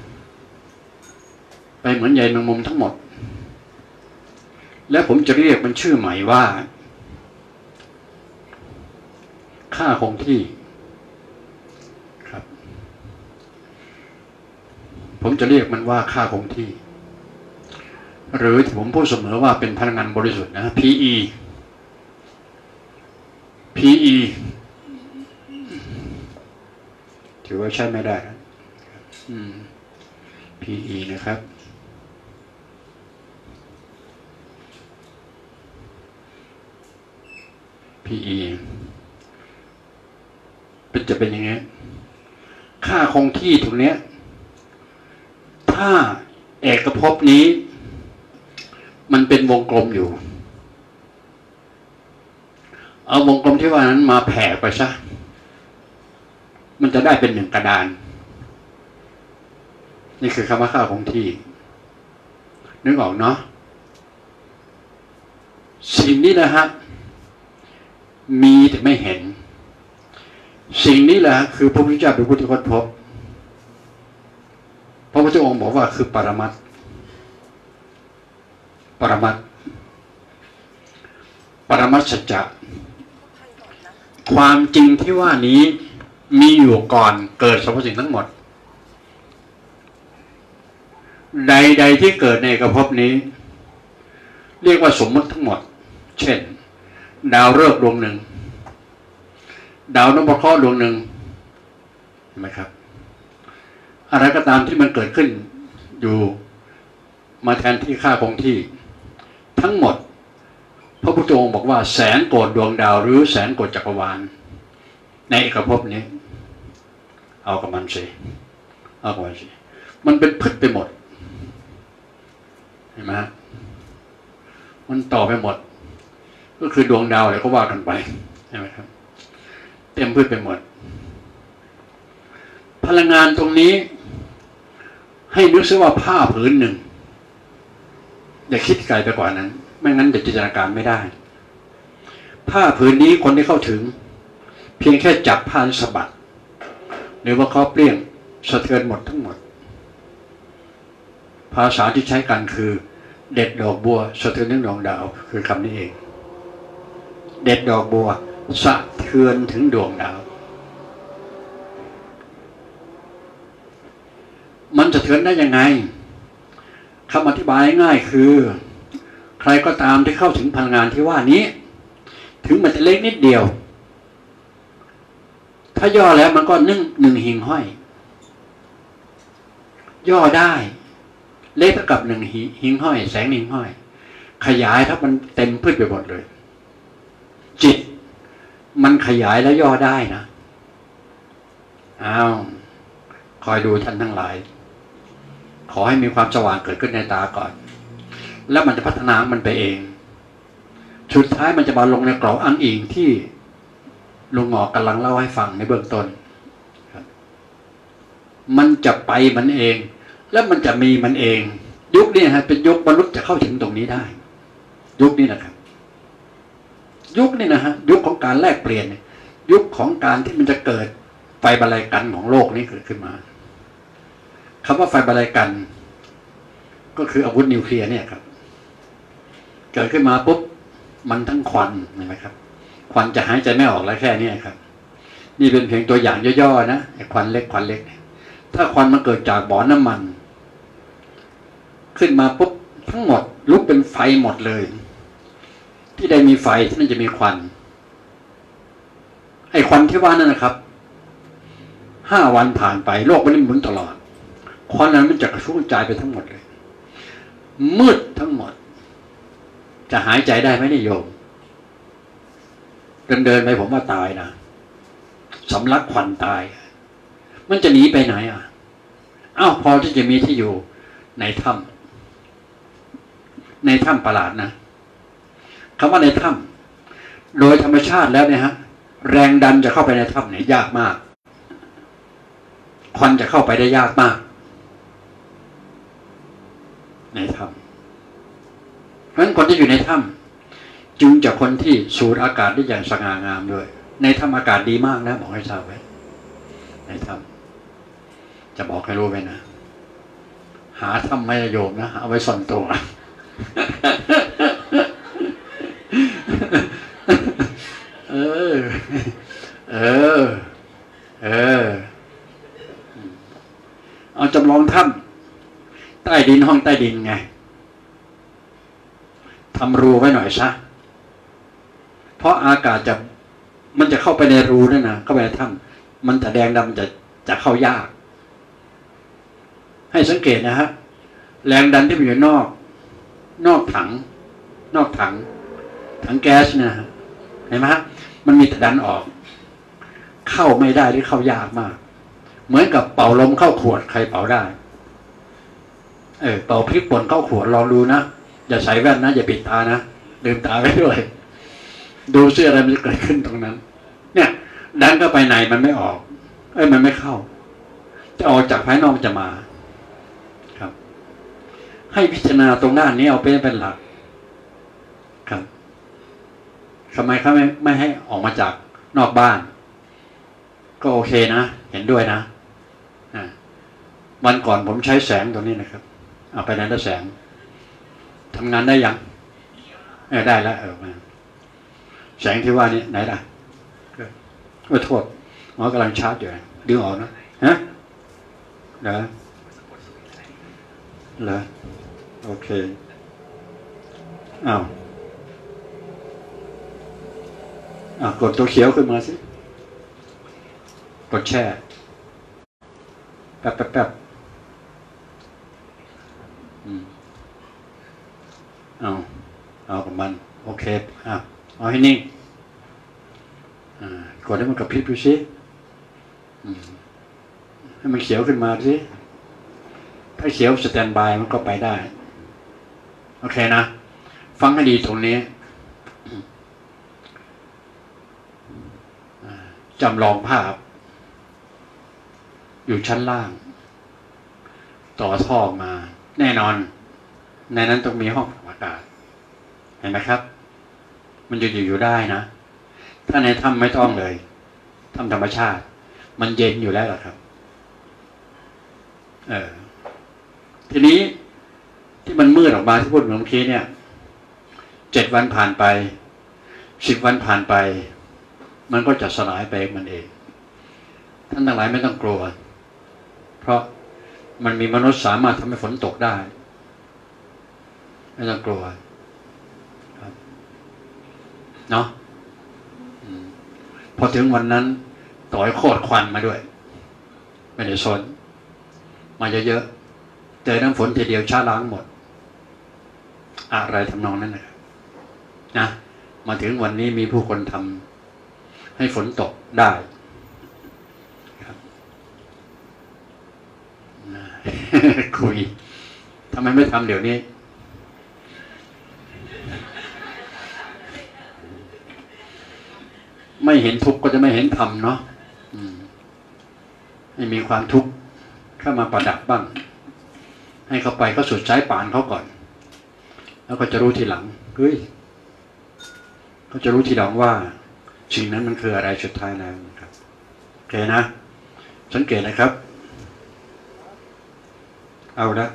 ไปเหมือนใยแมงมุมทั้งหมดและผมจะเรียกมันชื่อใหม่ว่าค่าคงที่ครับผมจะเรียกมันว่าค่าคงที่หรือที่ผมพูดเสมอว่าเป็นพลังงานบริสุทธิ์นะ PE ถือว่าใช้ไม่ได้นะPE นะครับ PE จะเป็นอย่างนี้ค่าคงที่ตรงเนี้ยถ้าเอกภพนี้มันเป็นวงกลมอยู่เอาวงกลมที่ว่านั้นมาแผ่ไปซะมันจะได้เป็นหนึ่งกระดานนี่คือคำว่าค่าคงที่นึกออกเนาะสิ่งนี้นะฮะมีแต่ไม่เห็นสิ่งนี้แหละคือพระพุทธเจ้าเป็นผู้ที่ค้นพบพระพุทธองค์บอกว่าคือปรมัตถ์ปรมัตถ์ปรมัตถ์สัจจะความจริงที่ว่านี้มีอยู่ก่อนเกิดสรรพสิ่งทั้งหมดใดๆที่เกิดในเอกภพนี้เรียกว่าสมมติทั้งหมดเช่นดาวฤกษ์ดวงหนึ่งดาวนพเคราะห์ดวงหนึ่งเห็นไหมครับอะไรก็ตามที่มันเกิดขึ้นอยู่มาแทนที่ค่าคงที่ทั้งหมดพระพุทธองค์บอกว่าแสนโกฏดวงดาวหรือแสนโกฏจักรวาลในเอกภพนี้เอากับมันสิเอากับมันสิมันเป็นพืชไปหมดเห็นไหมมันต่อไปหมดก็คือดวงดาวอะไรก็ว่ากันไปใช่ไหมครับเต็มพืชไปหมดพลังงานตรงนี้ให้นึกซะว่าผ้าผืนหนึ่งอย่าคิดไกลไปกว่านั้นไม่งั้นจะจินตนาการไม่ได้ผ้าผืนนี้คนที่เข้าถึงเพียงแค่จับผ้าสะบัดหรือว่าเขาเปลี่ยนสะเทือนหมดทั้งหมดภาษาที่ใช้กันคือเด็ดดอกบัวสะเทือนถึงดวงดาวคือคำนี้เองเด็ดดอกบัวสะเทือนถึงดวงดาวมันจะเทือนได้ยังไงคำอธิบายง่ายคือใครก็ตามที่เข้าถึงพลังงานที่ว่านี้ถึงมันจะเล็กนิดเดียวถ้าย่อแล้วมันก็หนึ่งหิ่งห้อยย่อได้เล็กเท่ากับหนึ่งหิ่งห้อยแสงหิ่งห้อยขยายถ้ามันเต็มพืชไปหมดเลยจิตมันขยายแล้วย่อได้นะอ้าวคอยดูท่านทั้งหลายขอให้มีความสว่างเกิดขึ้นในตาก่อนแล้วมันจะพัฒนามันไปเองสุดท้ายมันจะมาลงในกรอบอ้างอิงที่ลุงหงอกำลังเล่าให้ฟังในเบื้องต้นมันจะไปมันเองแล้วมันจะมีมันเองยุคนี้ฮะเป็นยุคมนุษย์จะเข้าถึงตรงนี้ได้ยุคนี้นะครับยุคนี้นะฮะยุคของการแลกเปลี่ยนยุคของการที่มันจะเกิดไฟบรรลัยกันของโลกนี้เกิดขึ้นมาคำว่าไฟบรรลัยกันก็คืออาวุธนิวเคลียร์เนี่ยครับเกิดขึ้นมาปุ๊บมันทั้งควันเห็นไหมครับควันจะหายใจไม่ออกแล้วแค่นี้ครับนี่เป็นเพียงตัวอย่างย่อๆนะไอ้ควันเล็กถ้าควันมันเกิดจากบ่อน้ำมันขึ้นมาปุ๊บทั้งหมดลุกเป็นไฟหมดเลยที่ใดมีไฟที่นั่นจะมีควันไอ้ควันที่ว่านั่นนะครับ5 วันผ่านไปโลกมันหมุนตลอดควันนั้นมันจะกระชุ่มกระจายไปทั้งหมดเลยมืดทั้งหมดจะหายใจได้ไหมนิโยมเดินไปผมว่าตายนะสำลักควันตายมันจะหนีไปไหนอ่ะอ้าวพอที่จะมีที่อยู่ในถ้ำประหลาดนะคำว่าในถ้ำโดยธรรมชาติแล้วเนี่ยฮะแรงดันจะเข้าไปในถ้ำเนี่ยยากมากควันจะเข้าไปได้ยากมากในถ้ำเพราะฉะนั้นคนที่อยู่ในถ้ำจึงจะคนที่สูดอากาศได้อย่างสง่างามด้วยในถ้ำอากาศดีมากนะบอกให้ทราบไว้ในถ้ำจะบอกให้รู้ไว้นะหาถ้ำไม่โยมนะเอาไว้ซ่อนตัวเอาจำลองถ้ำใต้ดินห้องใต้ดินไงทำรูไว้หน่อยซะเพราะอากาศมันจะเข้าไปในรูนั่นนะเข้าไปในถ้ำมันจะแดงดำจะเข้ายากให้สังเกตนะฮะแรงดันที่มันอยู่นอกถังแก๊สนะฮะเห็นไหมฮะมันมีแต่ดันออกเข้าไม่ได้หรือเข้ายากมากเหมือนกับเป่าลมเข้าขวดใครเป่าได้เป่าพริกป่นเข้าขวดลองดูนะอย่าใส่แว่นนะอย่าปิดตานะลืมตาไว้ด้วยดูซิอะไรมันจะเกิดขึ้นตรงนั้นเนี่ยดันเข้าไปในมันไม่ออกมันไม่เข้าจะออกจากภายนอกมันจะมาครับให้พิจารณาตรงด้านนี้เอาเป็นหลักครับทำไมเขาไม่ให้ออกมาจากนอกบ้านก็โอเคนะเห็นด้วยนะวันก่อนผมใช้แสงตัวนี้นะครับเอาไปนั้นได้แสงทำงานได้ยังได้แล้วมาแสงที่ว่านี่ไหนล่ะโทษหมอกำลังชาร์จอยู่ดึงออกนะฮะเหรอโอเคกดตัวเขียวขึ้นมาสิกดแช่แป๊บเอากับมันโอเคเอาให้นิ่งกดให้มันกระพริบดูสิให้มันเขียวขึ้นมาสิถ้าเขียวสแตนบายมันก็ไปได้โอเคนะฟังให้ดีตรงนี้จำลองภาพอยู่ชั้นล่างต่อท่อมาแน่นอนในนั้นต้องมีห้องอากาศเห็นไหมครับมันอยู่ได้นะถ้าในถ้ำไม่ต้องเลยถ้ำธรรมชาติมันเย็นอยู่แล้วล่ะครับทีนี้ที่มันมืดออกมาที่พูดเมื่อกี้เนี่ย7 วันผ่านไป10 วันผ่านไปมันก็จะสลายไปมันเองท่านทั้งหลายไม่ต้องกลัวเพราะมันมีมนุษย์สามารถทำให้ฝนตกได้ไม่ต้องกลัวครับเนาะพอถึงวันนั้นต่อยโคตรควันมาด้วยไม่ได้สนมาเยอะๆเจอน้ำฝนทีเดียวชาล้างหมดอะไรทำนองนั้นนะมาถึงวันนี้มีผู้คนทำให้ฝนตกได้ครับคุยทำไมไม่ทำเดี๋ยวนี้ไม่เห็นทุกข์ก็จะไม่เห็นธรรมเนาะให้มีความทุกข์เข้ามาประดับบ้างให้เขาไปก็สุดใช้ป่านเขาก่อนแล้วก็จะรู้ทีหลังเขาจะรู้ทีหลังว่าสิ่งนั้นมันคืออะไรสุดท้ายแล้วนะครับโอเคนะสังเกตนะครับเอาละ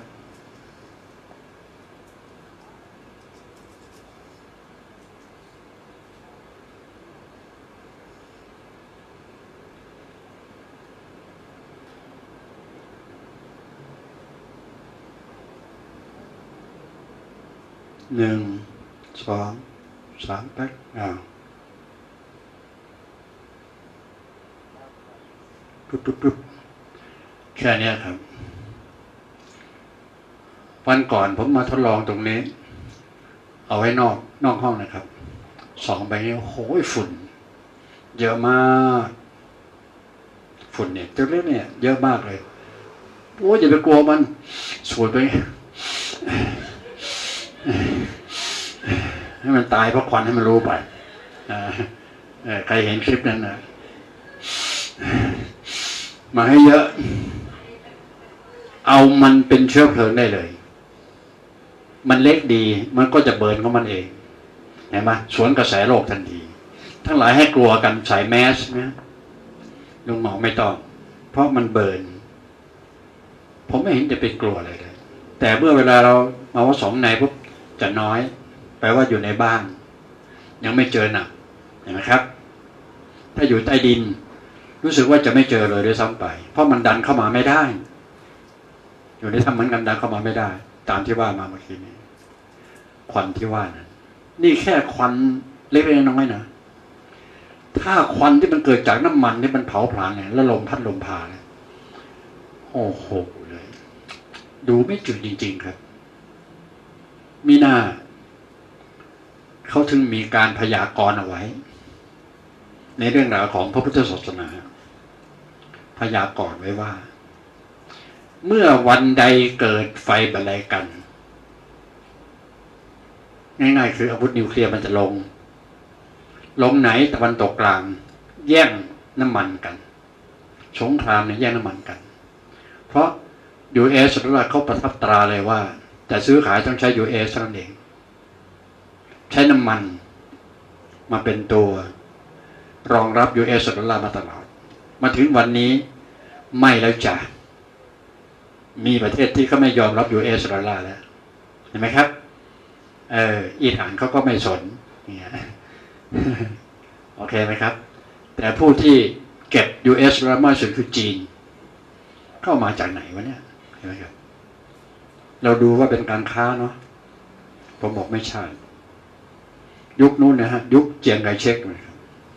1 2 3แป๊กปุ๊บแค่นี้ครับวันก่อนผมมาทดลองตรงนี้เอาไว้นอกห้องนะครับส่องไปนี่โอ้ยฝุ่นเยอะมากฝุ่นเนี่ยตัวเล็กเนี่ยเยอะมากเลยโอ้ยอย่าไปกลัวมันสูดไปให้มันตายเพราะควันให้มันรู้ไปใครเห็นคลิปนั้นนะมาให้เยอะเอามันเป็นเชื้อเพลิงได้เลยมันเล็กดีมันก็จะเบิร์นของมันเองเห็นไหมสวนกระแสโลกทันทีทั้งหลายให้กลัวกันใส่แมสนะลุงหมอไม่ต้องเพราะมันเบิร์นผมไม่เห็นจะเป็นกลัวอะไรเลยแต่เมื่อเวลาเรามาว่า2 ในปุ๊บจะน้อยแปลว่าอยู่ในบ้านยังไม่เจอหนักเห็นไหมครับถ้าอยู่ใต้ดินรู้สึกว่าจะไม่เจอเลยด้วยซ้ำไปเพราะมันดันเข้ามาไม่ได้อยู่ในถ้ำเหมือนกันดันเข้ามาไม่ได้ตามที่ว่ามาเมื่อกี้นี้ควันที่ว่านั้นนี่แค่ควันเล็กๆน้อยๆนะถ้าควันที่มันเกิดจากน้ำมันที่มันเผาผลาญเนี่ยแล้วลมพัดลมพาเนี่ยโอ้โหเลยดูไม่จุดจริงๆครับมีหน้าเขาถึงมีการพยากรณ์เอาไว้ในเรื่องราวของพระพุทธศาสนาพยากรณ์ไว้ว่า เมื่อวันใดเกิดไฟบรรลัยกันง่ายๆคืออาวุธนิวเคลียร์มันจะลงไหนตะวันตกกลางแย่งน้ำมันกันสงครามเนี่ยแย่งน้ำมันกันเพราะ US เขาประทับตราเลยว่าแต่ซื้อขายต้องใช้ US เท่านั้นเองใช้น้ำมันมาเป็นตัวรองรับ US มาตลอดมาถึงวันนี้ไม่แล้วจ้ะมีประเทศที่เขาไม่ยอมรับ US แล้วเห็นไหมครับอิหร่านเขาก็ไม่สนเนี่ยโอเคไหมครับแต่ผู้ที่เก็บ US มากที่สุดคือจีนเข้ามาจากไหนวะเนี่ยเห็นไหมครับเราดูว่าเป็นการค้าเนาะผมบอกไม่ใช่ยุคนู้นนะฮะยุคเจียงไคเชกนะครับ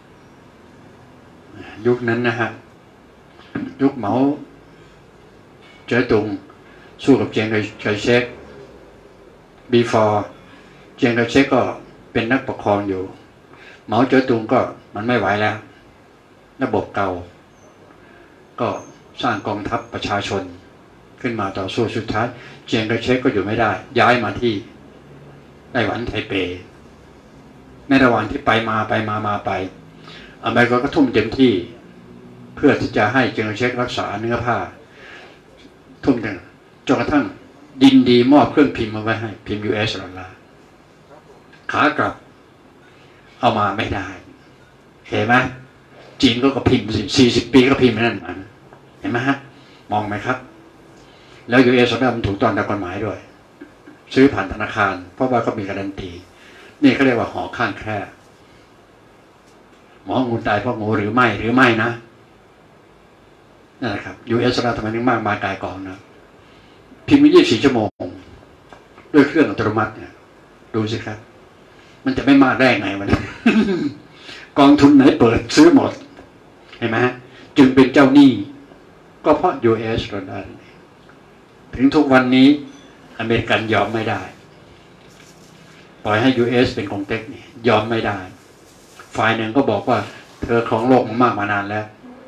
ยุคนั้นนะฮะยุคเหมาเจ๋อตุงสู้กับเจียงไคเชก before เจียงไคเชกก็เป็นนักปกครองอยู่เหมาเจ๋อตุงก็มันไม่ไหวแล้วระบบเก่าก็สร้างกองทัพประชาชนขึ้นมาต่อสู้สุดท้ายเจียงไคเชกก็อยู่ไม่ได้ย้ายมาที่ไต้หวันไทเปในระหว่างที่ไปอเมริกาก็ทุ่มเต็มที่เพื่อที่จะให้เจียงไคเชกรักษาเนื้อผ้าทุ่มเต็มจนกระทั่งดินดีมอบเครื่องพิมพ์มาไว้ให้พิมพ์ US ดอลลาร์ขากลับเอามาไม่ได้เห็นไหมจีนก็พิมพ์40 ปีก็พิมพ์นั่นมาเห็นไหมฮะมองไหมครับแล้ว US ดอลลาร์มันถูกต้องตามกฎหมายด้วยซื้อผ่านธนาคารเพราะว่าเขามีการันตีนี่เขาเรียกว่าหอข้างแคร่หมองูตายเพราะงูหรือไม่นะนั่นแหละครับ US ดอลลาร์ทำไมถึงมากมายกายกองนะพิมพ์24 ชั่วโมงด้วยเครื่องอัตโนมัติเนี่ยดูสิครับมันจะไม่มากได้ไงวะเนี่ย กองทุนไหนเปิดซื้อหมดเห็นไหมฮะจึงเป็นเจ้าหนี้ก็เพราะ US ดอลลาร์ถึงทุกวันนี้อเมริกันยอมไม่ได้ปล่อยให้ US เป็นของเต็กนี่ยอมไม่ได้ฝ่ายหนึ่งก็บอกว่าเธอของโลกมากมานานแล้ว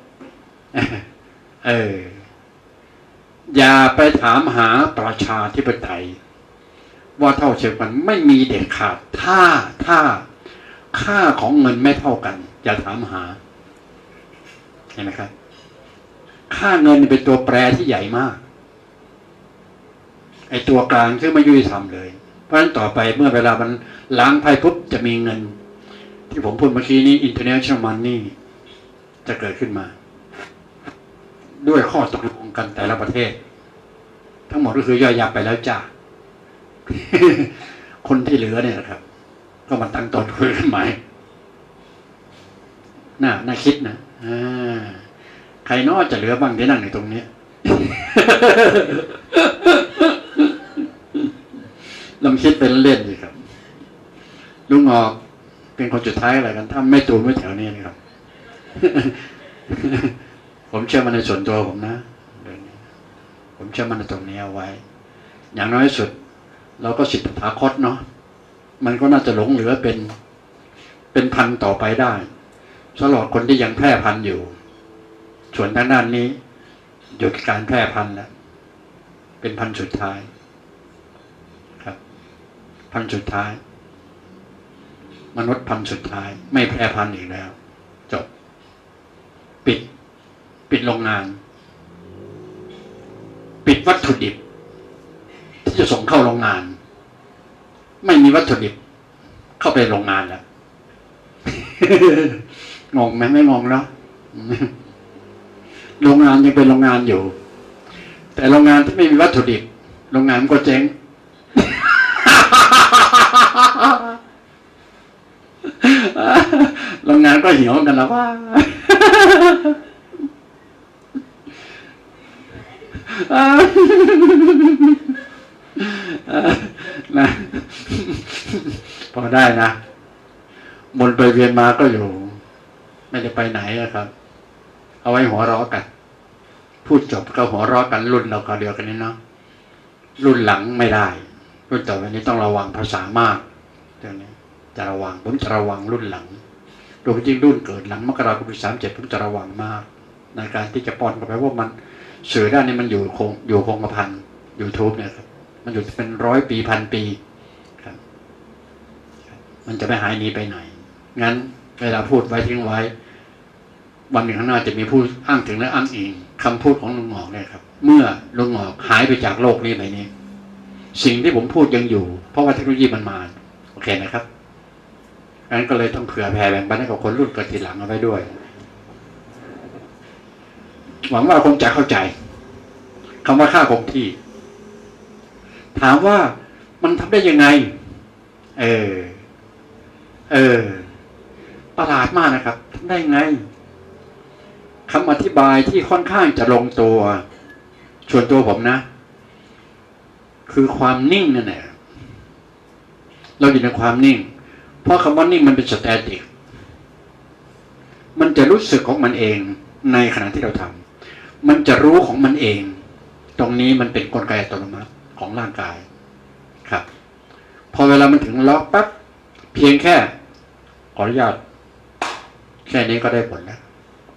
อย่าไปถามหาประชาธิปไตยว่าเท่าเทียมกันไม่มีเด็ดขาดถ้าค่าของเงินไม่เท่ากันอย่าถามหาเห็นไหมครับค่าเงินเป็นตัวแปรที่ใหญ่มากไอ้ตัวกลางซึ่งไม่ยุติธรรมเลยเพราะฉะนั้นต่อไปเมื่อเวลามันล้างไพ่ปุ๊บจะมีเงินที่ผมพูดเมื่อกี้นี้ international money จะเกิดขึ้นมาด้วยข้อตกลงกันแต่ละประเทศทั้งหมดก็คือย่อยยับไปแล้วจ้า คนที่เหลือเนี่ยนะครับก็มาตั้งตนคุยกันใหม่น่าคิดนะใครน้อจะเหลือบ้างที่นั่งในตรงนี้ ลองคิดเป็นเล่นสิครับลุงออกเป็นคนสุดท้ายอะไรกันถ้าไม่ตูนไม่แถวนี้นะครับ ผมเชื่อมันในส่วนตัวผมนะผมเชื่อมันในตรงนี้เอาไว้อย่างน้อยสุดเราก็สิทธิตถาคตเนาะมันก็น่าจะหลงเหลือเป็นพันต่อไปได้สำหรับคนที่ยังแพร่พันธุ์อยู่ส่วนทางด้านนี้หยุดการแพร่พันธุ์แล้วเป็นพันธุ์สุดท้ายครับพันธุ์สุดท้ายมนุษย์พันธุ์สุดท้ายไม่แพร่พันธุ์อีกแล้วจบปิดโรงงานปิดวัตถุดิบที่จะส่งเข้าโรงงานไม่มีวัตถุดิบเข้าไปโรงงานแล้ว งงไหมไม่งงแล้ว โรงงานยังเป็นโรงงานอยู่แต่โรงงานที่ไม่มีวัตถุดิบโรงงานมันก็เจ๊ง โรงงานก็เหี่ยวกันแล้วว่า นะพอได้นะมนไปเวียนมาก็อยู่ไม่ได้ไปไหนครับเอาไว้หัวเราะกันพูดจบก็หัวเราะกันรุ่นเราก็เดียวกันนี่เนาะรุ่นหลังไม่ได้รุ่นต่อไปนี้ต้องระวังภาษามากเดี๋ยวนี้จะระวังผมจะระวังรุ่นหลังโดยเฉพาะรุ่นเกิดหลังมกราคมปี37ผมจะระวังมากในการที่จะป้อนเข้าไปว่ามันสื่อด้านนี้มันอยู่คงกระพัน YouTube เนี่ยครับมันอยู่เป็น100 ปี1,000 ปีครับมันจะไม่หายหนีไปไหนงั้นเวลาพูดไว้ทิ้งไว้วันหนึ่งข้างหน้าจะมีผู้อ้างถึงและอ้างอิงคำพูดของลุงหงอกเนี่ยครับเมื่อลุงหงอกหายไปจากโลกนี้ไปนี้สิ่งที่ผมพูดยังอยู่เพราะว่าเทคโนโลยีมันมาโอเคนะครับงั้นก็เลยต้องเผื่อแผ่แบ่งปันให้กับคนรุ่นเกิดทีหลังเอาไว้ด้วยหวังว่าคงจะเข้าใจคำว่าค่าคงที่ถามว่ามันทำได้ยังไงประหลาดมากนะครับทำได้ยังไงคำอธิบายที่ค่อนข้างจะลงตัวส่วนตัวผมนะคือความนิ่งนั่นแหละเราอยู่ในความนิ่งเพราะคำว่านิ่งมันเป็นสแตติกมันจะรู้สึกของมันเองในขณะที่เราทำมันจะรู้ของมันเองตรงนี้มันเป็นกลไกอัตโนมัติของร่างกายครับพอเวลามันถึงล็อกปั๊บเพียงแค่ขออนุญาตแค่นี้ก็ได้ผลแล้ว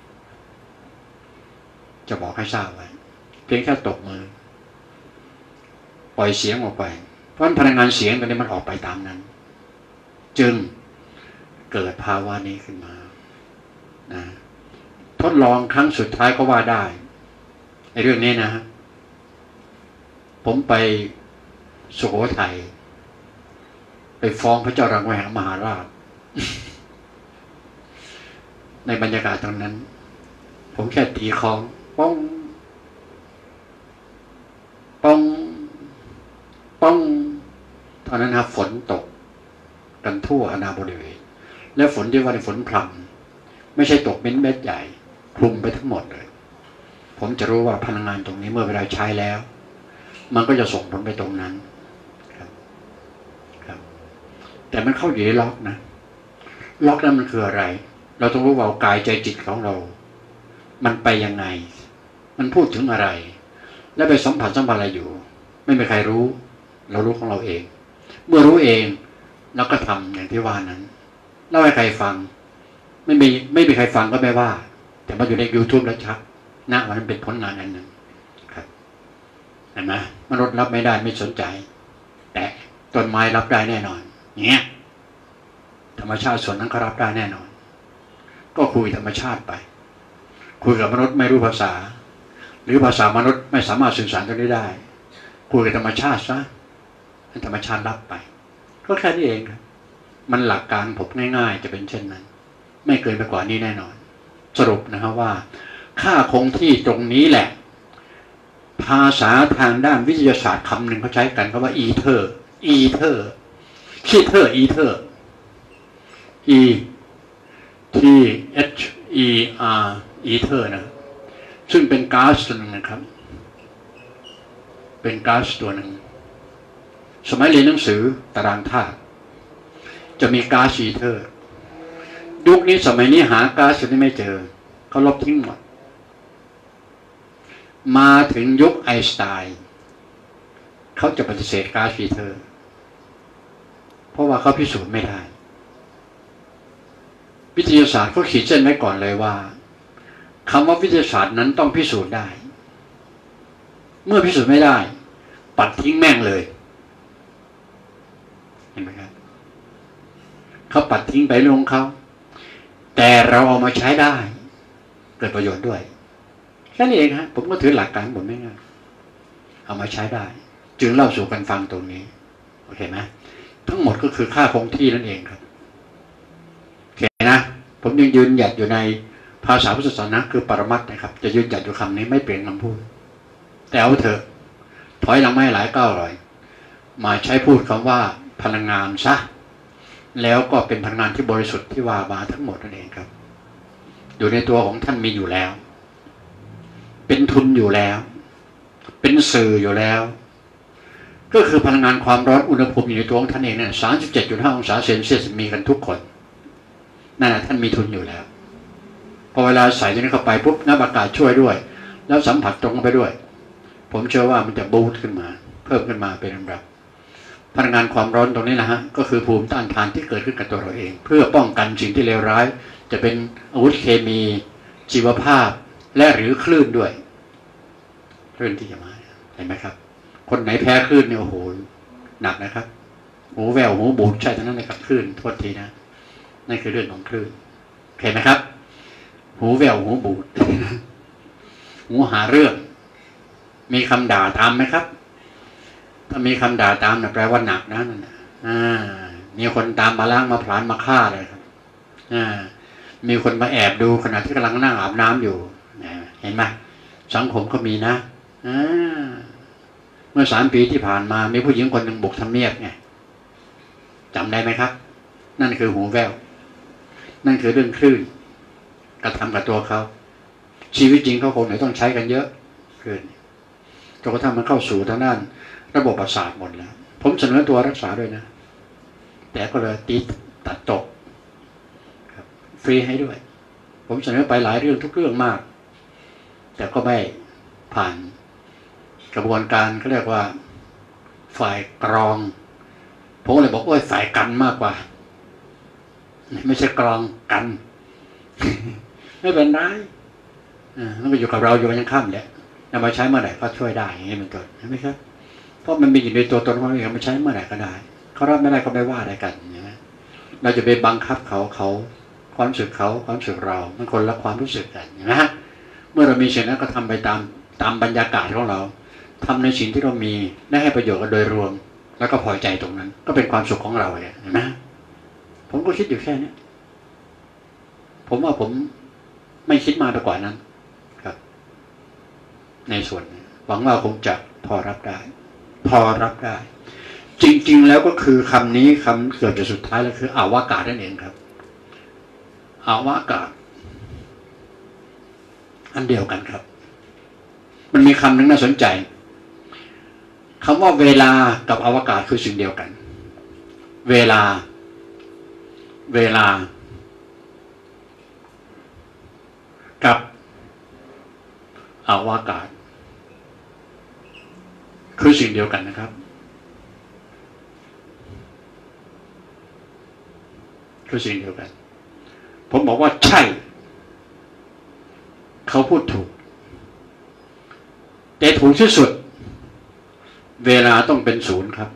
จะบอกให้ทราบไว้เพียงแค่ตบมือปล่อยเสียงออกไปเพราะพลังงานเสียงตัวนี้มันออกไปตามนั้นจึงเกิดภาวะนี้ขึ้นมานะทดลองครั้งสุดท้ายก็ว่าได้ในเรื่องนี้นะผมไปสุโขทัยไปฟ้องพระเจ้ารังแหงมหาราช ในบรรยากาศตรงนั้นผมแค่ตีคล้องป้องป้องป้องตอนนั้นครับฝนตกกันทั่วอาณาบริเวณและฝนที่ว่าเป็นฝนพรำไม่ใช่ตกเม็ดใหญ่คลุมไปทั้งหมดเลยผมจะรู้ว่าพลังงานตรงนี้เมื่อเวลาใช้แล้วมันก็จะส่งผลไปตรงนั้นครับแต่มันเข้าอยู่ในล็อกนะล็อกนั้นมันคืออะไรเราต้องรู้ว่ากายใจจิตของเรามันไปยังไงมันพูดถึงอะไรและไปสัมผัสอะไรอยู่ไม่มีใครรู้เรารู้ของเราเองเมื่อรู้เองเราก็ทำอย่างที่ว่านั้นเล่าให้ใครฟังไม่มีใครฟังก็ไม่ว่าแต่มาอยู่ใน YouTube แล้วชักนะมันเป็นผลงานอันหนึ่งครับเห็นไหมมนุษย์รับไม่ได้ไม่สนใจแต่ต้นไม้รับได้แน่นอนเงี้ยธรรมชาติส่วนนั้นก็รับได้แน่นอนก็คุยธรรมชาติไปคุยกับมนุษย์ไม่รู้ภาษาหรือภาษามนุษย์ไม่สามารถสื่อสารกันได้คุยกับธรรมชาติซะให้ธรรมชาติรับไปก็แค่นี้เองครับมันหลักการผมง่ายๆจะเป็นเช่นนั้นไม่เกินไปกว่านี้แน่นอนสรุปนะครับว่าค่าคงที่ตรงนี้แหละภาษาทางด้านวิทยาศาสตร์คำหนึ่งเขาใช้กันคำว่าอีเทอร์อีเทอร์อีเทอร์อีเทอร์ E T H E R อีเทอร์นะซึ่งเป็นก๊าซตัวหนึ่งนะครับเป็นก๊าซตัวหนึ่งสมัยเรียนหนังสือตารางธาตุจะมีก๊าซอีเทอร์ยุคนี้สมัยนี้หาก๊าซตัวนี้ไม่เจอเขาลบทิ้งหมดมาถึงยุคไอน์สไตน์เขาจะปฏิเสธก๊าซอีเทอร์เพราะว่าเขาพิสูจน์ไม่ได้วิทยาศาสตร์เขาขีดเส้นไว้ก่อนเลยว่าคำว่าวิทยาศาสตร์นั้นต้องพิสูจน์ได้เมื่อพิสูจน์ไม่ได้ปัดทิ้งแม่งเลยเห็นไหมครับเขาปัดทิ้งไปเรื่องของเขาแต่เราเอามาใช้ได้เกิดประโยชน์ด้วยแค่นี้เองฮะผมก็ถือหลักการผมง่ายๆเอามาใช้ได้จึงเล่าสู่กันฟังตรงนี้โอเคไหมทั้งหมดก็คือค่าคงที่นั่นเองครับโอเคนะผมยังยืนหยัดอยู่ในภาษาพุทธศาสนาคือปรมัตถ์นะครับจะยืนหยัดอยู่คำนี้ไม่เปลี่ยนคำพูดแต่เอาเถอะถอยหลังไม่หลายก้าวเลยมาใช้พูดคำว่าพลังงานซะแล้วก็เป็นพลังงานที่บริสุทธิ์ที่ว่ามาทั้งหมดนั่นเองครับอยู่ในตัวของท่านมีอยู่แล้วเป็นทุนอยู่แล้วเป็นสื่ออยู่แล้วก็คือพลังงานความร้อนอุณหภูมิอยู่ในตัวของท่านเองเนี่ย37.5 องศาเซลเซียสมีกันทุกคนนั่นแหละท่านมีทุนอยู่แล้วพอเวลาใส่ตัวนี้เข้าไปปุ๊บน้ำอากาศช่วยด้วยแล้วสัมผัสตรงไปด้วยผมเชื่อว่ามันจะบูสต์ขึ้นมาเพิ่มขึ้นมาเป็นลำดับพลังงานความร้อนตรงนี้นะฮะก็คือภูมิต้านทานที่เกิดขึ้นกับตัวเราเองเพื่อป้องกันสิ่งที่เลวร้ายจะเป็นอาวุธเคมีชีวภาพและหรือคลื่นด้วยคลื่นที่จะมาเห็นไหมครับคนไหนแพ้คลื่นเนี่ยโอ้โหหนักนะครับหูแววหูบูดใช่ทั้งนั้นเลยครับคลื่นโทษทีนะนั่นคือเรื่องของคลื่นเห็นไหมครับหูแววหูบูด หูหาเรื่องมีคำด่าตามไหมครับถ้ามีคำด่าตามนะแปลว่าหนักนะนั่นมีคนตามมาล้างมาผลาญมาฆ่าเลยครับมีคนมาแอบดูขณะที่กำลังนั่งอาบน้ำอยู่เห็นไหมสังคมก็มีนะเมื่อ3 ปีที่ผ่านมามีผู้หญิงคนหนึ่งบุกทำเนียบไงจำได้ไหมครับนั่นคือหูแว่วนั่นคือเรื่องคลื่นกระทำกับตัวเขาชีวิตจริงเขาคงไหนต้องใช้กันเยอะคลื่นจนกระทั่งมันเข้าสู่ทางด้านระบบประสาทหมดแล้วผมเสนอตัวรักษาด้วยนะแต่ก็เลยตัดตกฟรีให้ด้วยผมเสนอไปหลายเรื่องทุกเรื่องมากแต่ก็ไม่ผ่านกระบวนการเขาเรียกว่าฝ่ายกรองผมเลยบอกว่าฝ่ายกันมากกว่าไม่ใช่กรองกัน ไม่เป็นไรมันก็อยู่กับเราอยู่กันยังค่ำเนี่ยเอามาใช้เมื่อไหร่ก็ช่วยได้อย่างนี้มันเกิดใช่ไหมครับเพราะมันมีอยู่ในตัวตนของเราเองมันใช้เมื่อไหร่ก็ได้เขารับไม่ได้ก็ไม่ว่าอะไรกันใช่ไหมเราจะไปบังคับเขาความรู้สึกเขาความรู้สึกเรามันคนละความรู้สึกกันนะฮะเมื่อเรามีสิ่งนั้นก็ทำไปตามบรรยากาศของเราทำในสิ่งที่เรามีได้ให้ประโยชน์กันโดยรวมแล้วก็พอใจตรงนั้นก็เป็นความสุขของเราเห็นไหมผมก็คิดอยู่แค่นี้ผมว่าผมไม่คิดมากไปกว่านั้นครับในส่วนนี้หวังว่าคงจะพอรับได้จริงๆแล้วก็คือคำนี้คำเกือบจะสุดท้ายแล้วคืออวกาศนั่นเองครับอวกาศอันเดียวกันครับมันมีคำหนึ่งน่าสนใจคำว่าเวลากับอวกาศคือสิ่งเดียวกันเวลากับอวกาศคือสิ่งเดียวกันนะครับคือสิ่งเดียวกันผมบอกว่าใช่เขาพูดถูกแต่ถูกที่สุดเวลาต้องเป็น0ครับ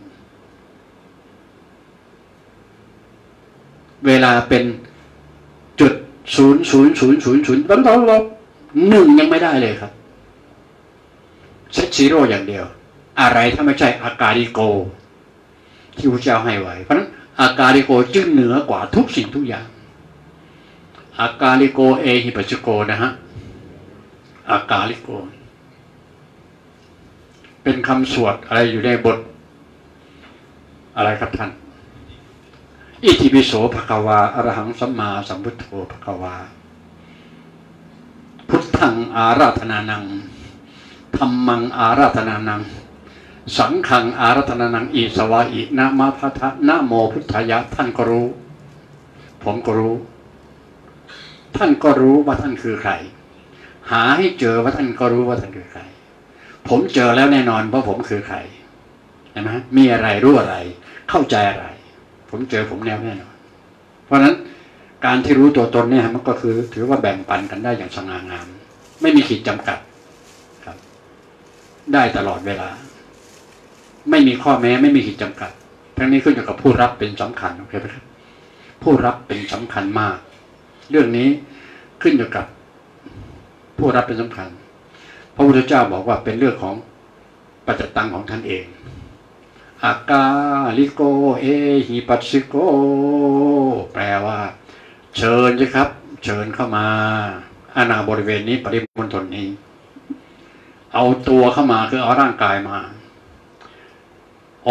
เวลาเป็นจุด0000ลบ1ยังไม่ได้เลยครับเซตซีโร่อย่างเดียวอะไรถ้าไม่ใช่อากาลิโกที่พระเจ้าให้ไว้เพราะนั้นอากาลิโกจึงเหนือกว่าทุกสิ่งทุกอย่างอากาลิโกเอหิปัสสโกนะฮะอากาลิโกเป็นคำสวดอะไรอยู่ในบทอะไรครับท่านอิติปิโสภควาอรหังสัมมาสัมพุทโธภควาพุทธังอาราธนานังธัมมังอาราธนานังสังฆังอาราธนานังอิสวาอินะมะพะทะนะโมพุทธายะท่านก็รู้ผมก็รู้ท่านก็รู้ว่าท่านคือใครหาให้เจอว่าท่านก็รู้ว่าท่านคือใครผมเจอแล้วแน่นอนว่าผมคือใครเห็นไหมมีอะไรรู้อะไรเข้าใจอะไรผมเจอผมแน่นอนเพราะฉะนั้นการที่รู้ตัวตนเนี่ยมันก็คือถือว่าแบ่งปันกันได้อย่างสง่างามไม่มีขีดจำกัดครับได้ตลอดเวลาไม่มีข้อแม้ไม่มีขีดจำกัดทั้งนี้ขึ้นอยู่กับผู้รับเป็นสำคัญโอเคไหมครับผู้รับเป็นสำคัญมากเรื่องนี้ขึ้นอยู่กับผู้รับเป็นสำคัญพระพุทธเจ้าบอกว่าเป็นเรื่องของปัจจตังของท่านเองอากาลิโกเอหิปัสสิโกแปลว่าเชิญสิครับเชิญเข้ามาอาณาบริเวณนี้ปริมณฑลนี้เอาตัวเข้ามาคือเอาร่างกายมาโอ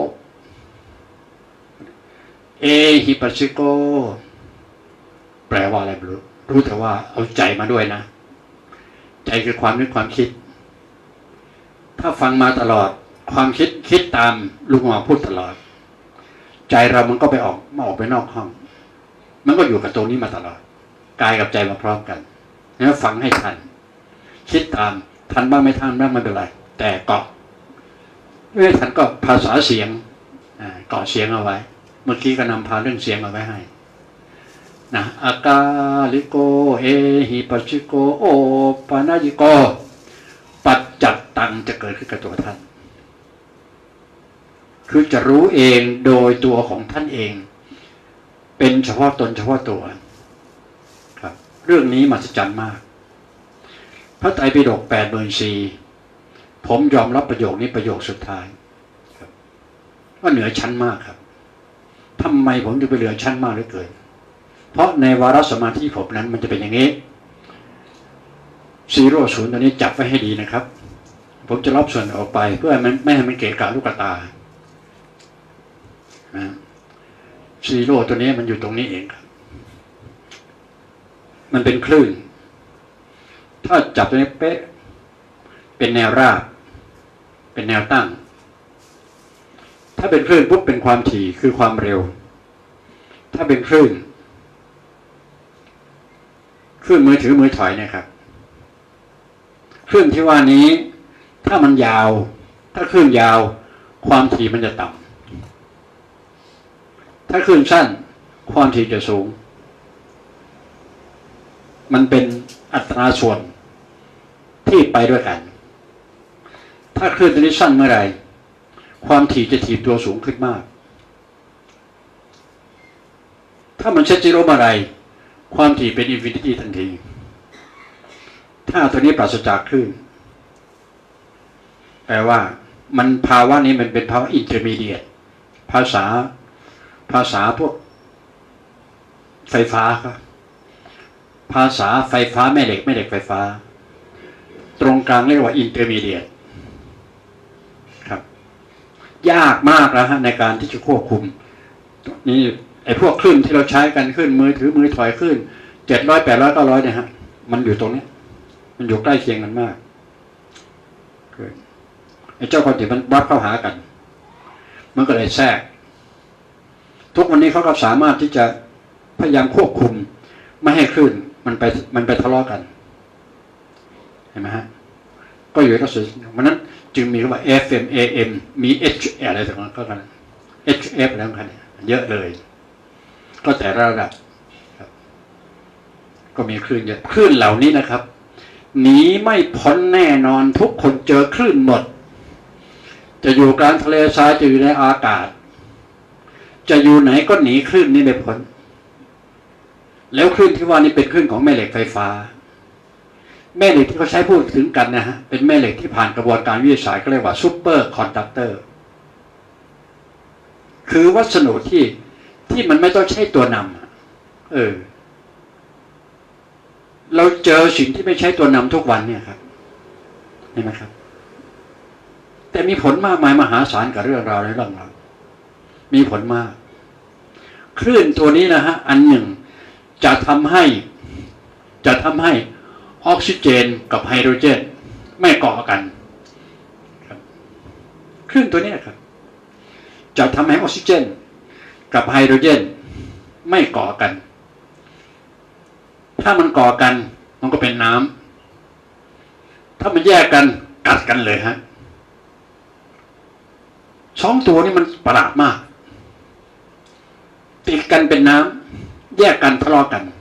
เอหิปัสสิโกแปลว่าอะไรรู้แต่ว่าเอาใจมาด้วยนะใจคือความนึกความคิดถ้าฟังมาตลอดความคิดตามลุงหมอพูดตลอดใจเรามันก็ไปออกไปนอกห้องมันก็อยู่กับตรงนี้มาตลอดกายกับใจมาพร้อมกันงั้นฟังให้ทันคิดตามทันบ้างไม่ทันบ้างไม่เป็นไรแต่เกาะไม่ทันก็ภาษาเสียงเกาะเสียงเอาไว้เมื่อกี้ก็นำพาเรื่องเสียงเอาไว้ให้นะอากาลิโกเอหิปัสสิโกโอปานายิโกปัจจัตตังจะเกิดขึ้นกับตัวท่านคือจะรู้เองโดยตัวของท่านเองเป็นเฉพาะตนเฉพาะตัวครับเรื่องนี้มหัศจรรย์มากพระไตรปิฎก84,000ผมยอมรับประโยคนี้ประโยคสุดท้ายครับว่าเหนือชั้นมากครับทำไมผมถึงไปเหนือชั้นมากเหลือเกินเพราะในวาระสมาธิผมนั้นมันจะเป็นอย่างนี้00ตัวนี้จับไว้ให้ดีนะครับผมจะลบส่วนออกไปเพื่อไม่ให้มันเกะกะลูกตา0ตัวนี้มันอยู่ตรงนี้เองครับมันเป็นคลื่นถ้าจับตัวนี้เป๊ะเป็นแนวราบเป็นแนวตั้งถ้าเป็นคลื่นปุ๊บเป็นความถี่คือความเร็วถ้าเป็นคลื่นมือถือมือถอยนะครับคลื่นที่ว่านี้ถ้ามันยาวถ้าคลื่นยาวความถี่มันจะต่ำถ้าคลื่นสั้นความถี่จะสูงมันเป็นอัตราส่วนที่ไปด้วยกันถ้าคลื่นตัวนี้สั้นเมื่อไหร่ความถี่จะถีบตัวสูงขึ้นมากถ้ามันเซต0เมื่อไหร่ความถี่เป็นอินฟินิตี้ทันทีถ้าตัวนี้ปราศจากคลื่นแปลว่ามันภาวะนี้มันเป็นภาวะอินเตอร์มีเดียตภาษาพวกไฟฟ้าครับภาษาไฟฟ้าแม่เหล็กไฟฟ้าตรงกลางเรียกว่าอินเตอร์มีเดียตครับยากมากแล้วฮะในการที่จะควบคุมนี่ไอ้พวกคลื่นที่เราใช้กันขึ้นมือถือมือถอยขึ้น700 800 900เนี่ยฮะมันอยู่ตรงนี้มันอยู่ใกล้เคียงกันมากไอ้เจ้าความถี่มันวัดเข้าหากันมันก็เลยแทรกทุกวันนี้เขาก็สามารถที่จะพยายามควบคุมไม่ให้คลื่นมันไปทะเลาะกันเห็นไหมฮะก็อยู่ในลักษณะวันนั้นจึงมีคำว่า FM AM มี H อะไรต่างๆก็กัน HF แล้วกันเยอะเลยก็แต่ระดับก็มีคลื่นเยอะคลื่นเหล่านี้นะครับหนีไม่พ้นแน่นอนทุกคนเจอคลื่นหมดจะอยู่กลางทะเลทรายจะอยู่ในอากาศจะอยู่ไหนก็หนีคลื่นนี้ไม่พ้นแล้วคลื่นที่ว่านี้เป็นคลื่นของแม่เหล็กไฟฟ้าแม่เหล็กที่เขาใช้พูดถึงกันนะฮะเป็นแม่เหล็กที่ผ่านกระบวนการวิทยาศาสตร์ก็เรียกว่าซูเปอร์คอนดักเตอร์คือวัสดุที่มันไม่ต้องใช้ตัวนำเราเจอสิ่งที่ไม่ใช้ตัวนำทุกวันเนี่ยครับเห็นไหมครับแต่มีผลมากมายมหาศาลกับเรื่องราวในเรื่องเรามีผลมากคลื่นตัวนี้นะฮะอันหนึ่งจะทำให้ออกซิเจนกับไฮโดรเจนไม่เกาะกันครับคลื่นตัวนี้ครับจะทำให้ออกซิเจนกับไฮโดรเจนไม่เกาะกันถ้ามันก่อกันมันก็เป็นน้ำถ้ามันแยกกันกัดกันเลยฮะสองตัวนี้มันประหลาดมากติดกันเป็นน้ำแยกกันทะเลาะกัน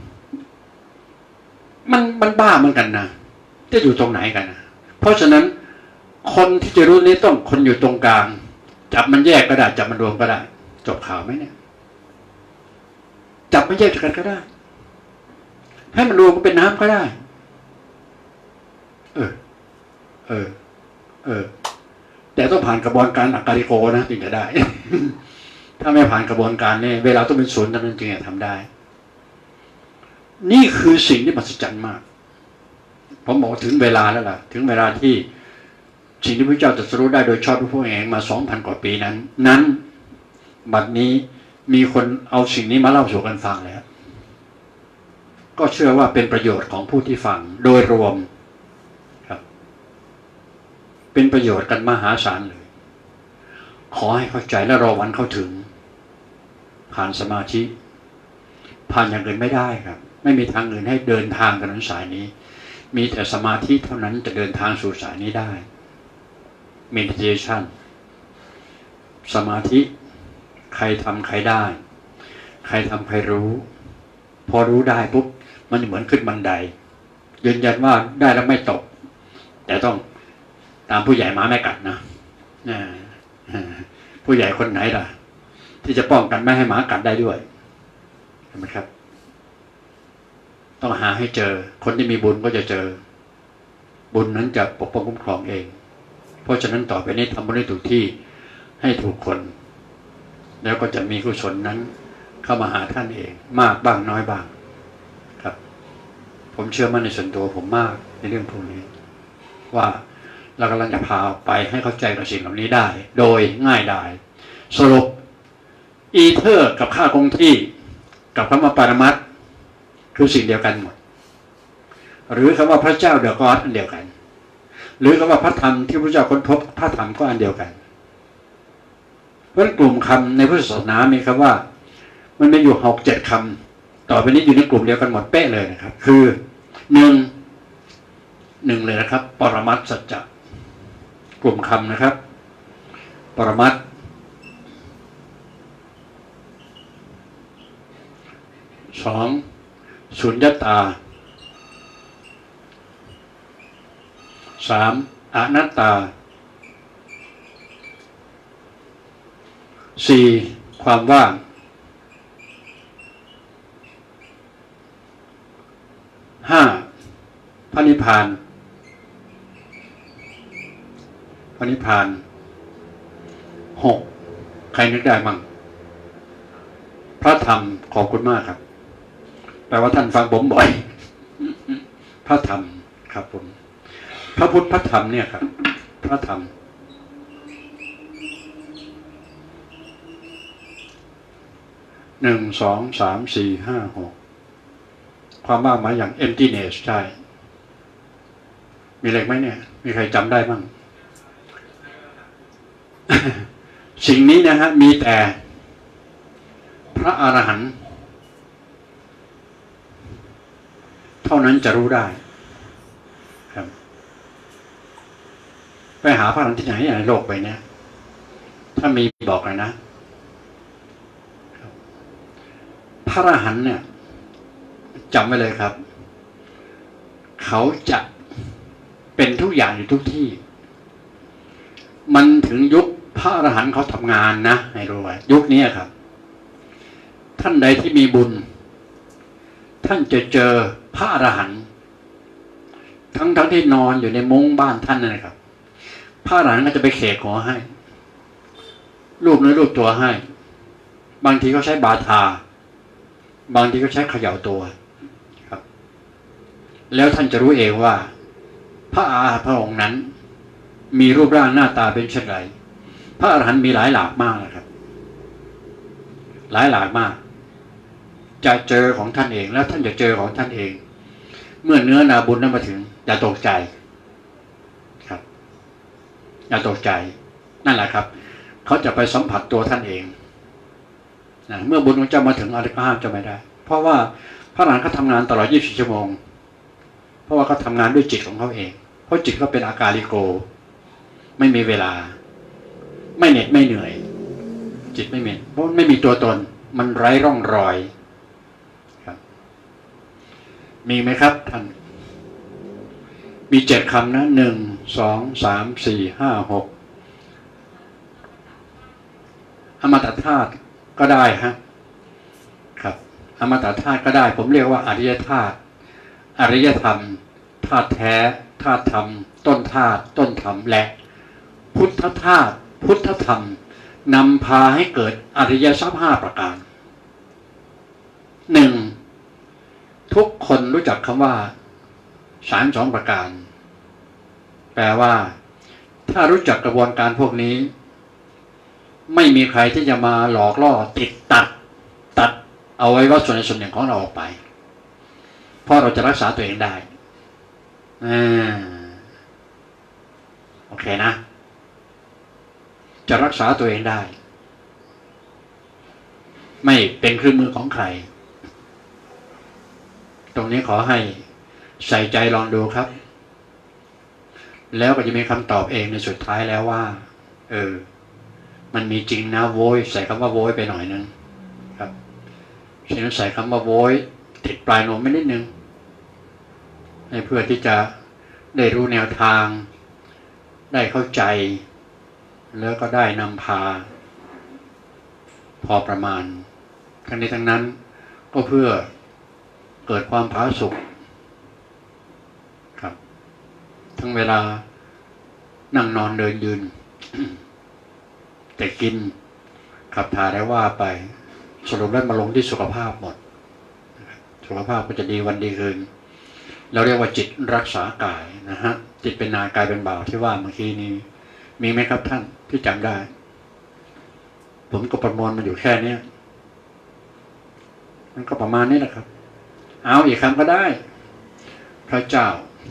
มันบ้าเหมือนกันนะจะอยู่ตรงไหนกันนะเพราะฉะนั้นคนที่จะรู้นี้ต้องคนอยู่ตรงกลางจับมันแยกก็ได้จับมันรวมก็ได้จบข่าวไหมเนี่ยจับมันแยกกันก็ได้ให้มันรวมเป็นน้ำก็ได้แต่ต้องผ่านกระบวนการอะการิโกนะถึงจะได้ ถ้าไม่ผ่านกระบวนการนี่เวลาต้องเป็นศูนย์เท่านั้นจึงจะทำได้นี่คือสิ่งที่มหัศจรรย์มากผมบอกถึงเวลาแล้วล่ะถึงเวลาที่สิ่งที่พระเจ้าตรัสรู้ได้โดยชอบด้วยพระองค์เองมา 2,000 กว่าปีนั้นบัดนี้มีคนเอาสิ่งนี้มาเล่าสู่กันฟังแล้วก็เชื่อว่าเป็นประโยชน์ของผู้ที่ฟังโดยรวมครับเป็นประโยชน์กันมหาศาลเลยขอให้เข้าใจและรอวันเข้าถึงผ่านสมาธิผ่านอย่างอื่นไม่ได้ครับไม่มีทางอื่นให้เดินทางถนนสายนี้มีแต่สมาธิเท่านั้นจะเดินทางสู่สายนี้ได้ meditation สมาธิใครทำใครได้ใครทำใครรู้พอรู้ได้ปุ๊บมันเหมือนขึ้นบันไดยืนยันว่าได้แล้วไม่ตกแต่ต้องตามผู้ใหญ่หมาไม่กัดนะผู้ใหญ่คนไหนล่ะที่จะป้องกันไม่ให้หมากัดได้ด้วยเห็นไหมครับต้องหาให้เจอคนที่มีบุญก็จะเจอบุญนั้นจะปกป้องคุ้มครองเองเพราะฉะนั้นต่อไปนี้ทำบุญให้ถูกที่ให้ถูกคนแล้วก็จะมีกุศลนั้นเข้ามาหาท่านเองมากบ้างน้อยบ้างครับผมเชื่อมั่นในส่วนตัวผมมากในเรื่องพวกนี้ว่าเรากำลังจะพาไปให้เข้าใจกับสิ่งเหล่านี้ได้โดยง่ายดายสรุปอีเทอร์กับค่าคงที่กับคำว่าปรมัตถ์คือสิ่งเดียวกันหมดหรือคำว่าพระเจ้าเดอะก็อดอันเดียวกันหรือคำว่าพระธรรมที่พระเจ้าค้นพบพระธรรมก็อันเดียวกันเพราะกลุ่มคำในพุทธศาสนามีคำว่ามันมีอยู่6-7 คำต่อไปนี้อยู่ในกลุ่มเดียวกันหมดเป๊ะเลยนะครับคือหนึ่งเลยนะครับปรมัตถ์สัจจะกลุ่มคำนะครับปรมัตถ์2สุญญตา3อนัตตา4ความว่าง5พระนิพพาน6ใครนึกได้มั่งพระธรรมขอบคุณมากครับแปลว่าท่านฟังผมบ่อยพระธรรมครับผมพระพุทธพระธรรมเนี่ยครับพระธรรม1 2 3 4 5 6ความว่างหมายอย่าง emptiness ใช่มีอะไรไหมเนี่ยมีใครจำได้บ้าง สิ่งนี้นะฮะมีแต่พระอรหันต์เท่านั้นจะรู้ได้ครับไปหาพระอรหันต์ที่ไหนในโลกไปเนี่ยถ้ามีบอกเลยนะพระอรหันต์เนี่ยจำไว้เลยครับเขาจะเป็นทุกอย่างอยู่ทุกที่มันถึงยุคพระอรหันต์เขาทำงานนะให้รู้ไว้ยุคนี้ครับท่านใดที่มีบุญท่านจะเจอพระอรหันต์ทั้งที่นอนอยู่ในมุ้งบ้านท่านนะครับพระอรหันต์ก็จะไปเขกหัวให้รูปเนื้อรูปตัวให้บางทีก็ใช้บาทาบางทีก็ใช้เขย่าตัวครับแล้วท่านจะรู้เองว่าพระองค์นั้นมีรูปร่างหน้าตาเป็นเช่นไรพระอรหันต์มีหลายหลากมากนะครับหลายหลากมากจะเจอของท่านเองแล้วท่านจะเจอของท่านเองเมื่อเนื้อนาบุญนั้นมาถึงอย่าตกใจครับอย่าตกใจนั่นแหละครับเขาจะไปสัมผัสตัวท่านเองเมื่อบุญของเจ้ามาถึงอะไรก็ห้ามเจ้าไม่ได้เพราะว่าพระอรหันต์เขาทำงานตลอด24 ชั่วโมงเพราะว่าเขาทำงานด้วยจิตของเขาเองเพราะจิตเขาเป็นอากาลิโกไม่มีเวลาไม่เหน็ดไม่เหนื่อยจิตไม่เหม็นเพราะไม่มีตัวตนมันไร้ร่องรอยครับมีไหมครับท่านมี7 คำนะ1 2 3 4 5 6อมตะธาตุก็ได้ฮะครับอมตะธาตุก็ได้ผมเรียกว่าอริยธาตุอริยธรรมธาตุแท้ธาตุธรรมต้นธาตุต้นธรรมและพุทธธาตุพุทธธรรมนำพาให้เกิดอริยทรัพย์5 ประการ 1. ทุกคนรู้จักคำว่า32 ประการแปลว่าถ้ารู้จักกระบวนการพวกนี้ไม่มีใครที่จะมาหลอกล่อติดตัดเอาไว้ว่าส่วนใดส่วนหนึ่งของเราออกไปเพราะเราจะรักษาตัวเองได้โอเคนะจะรักษาตัวเองได้ไม่เป็นเครื่องมือของใครตรงนี้ขอให้ใส่ใจลองดูครับแล้วก็จะมีคำตอบเองในสุดท้ายแล้วว่ามันมีจริงนะโว้ยใส่คำว่าโว้ยไปหน่อยนึงครับฉะนั้นใส่คำว่าโว้ยติดปลายนวมไม่นิดนึงให้เพื่อที่จะได้รู้แนวทางได้เข้าใจแล้วก็ได้นำพาพอประมาณทั้งนี้ทั้งนั้นก็เพื่อเกิดความผาสุกครับทั้งเวลานั่งนอนเดินยืน แต่กินขับถ่ายได้ว่าไปสรุปแล้วมาลงที่สุขภาพหมดสุขภาพก็จะดีวันดีคืนเราเรียกว่าจิตรักษากายนะฮะจิตเป็นนายกายเป็นบ่าวที่ว่าเมื่อกี้นี้มีไหมครับท่านที่จำได้ผมก็ประมวลมาอยู่แค่นี้มันก็ประมาณนี้แหละครับเอาอีกคำก็ได้พระเจ้า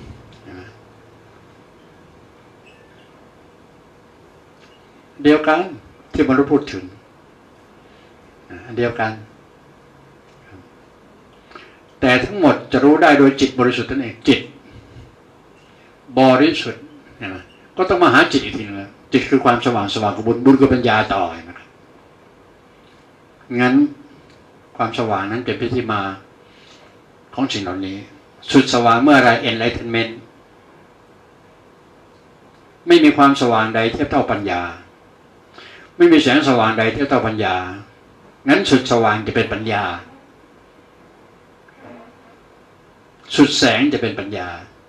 เดียวกันที่มนุษย์พูดถึงเดียวกันแต่ทั้งหมดจะรู้ได้โดยจิตบริสุทธิ์นั่นเองจิตบริสุทธิ์นะก็ต้องมาหาจิตอีกทีนึงจิตคือความสว่างสว่างกับบุญคือปัญญาต่อนะครับงั้นความสว่างนั้นเป็นที่มาของสิ่งเหล่านี้สุดสว่างเมื่อไร enlightenment ไม่มีความสว่างใดเทียบเท่าปัญญาไม่มีแสงสว่างใดเทียบเท่าปัญญางั้นสุดสว่างจะเป็นปัญญาสุดแสงจะเป็นปัญญา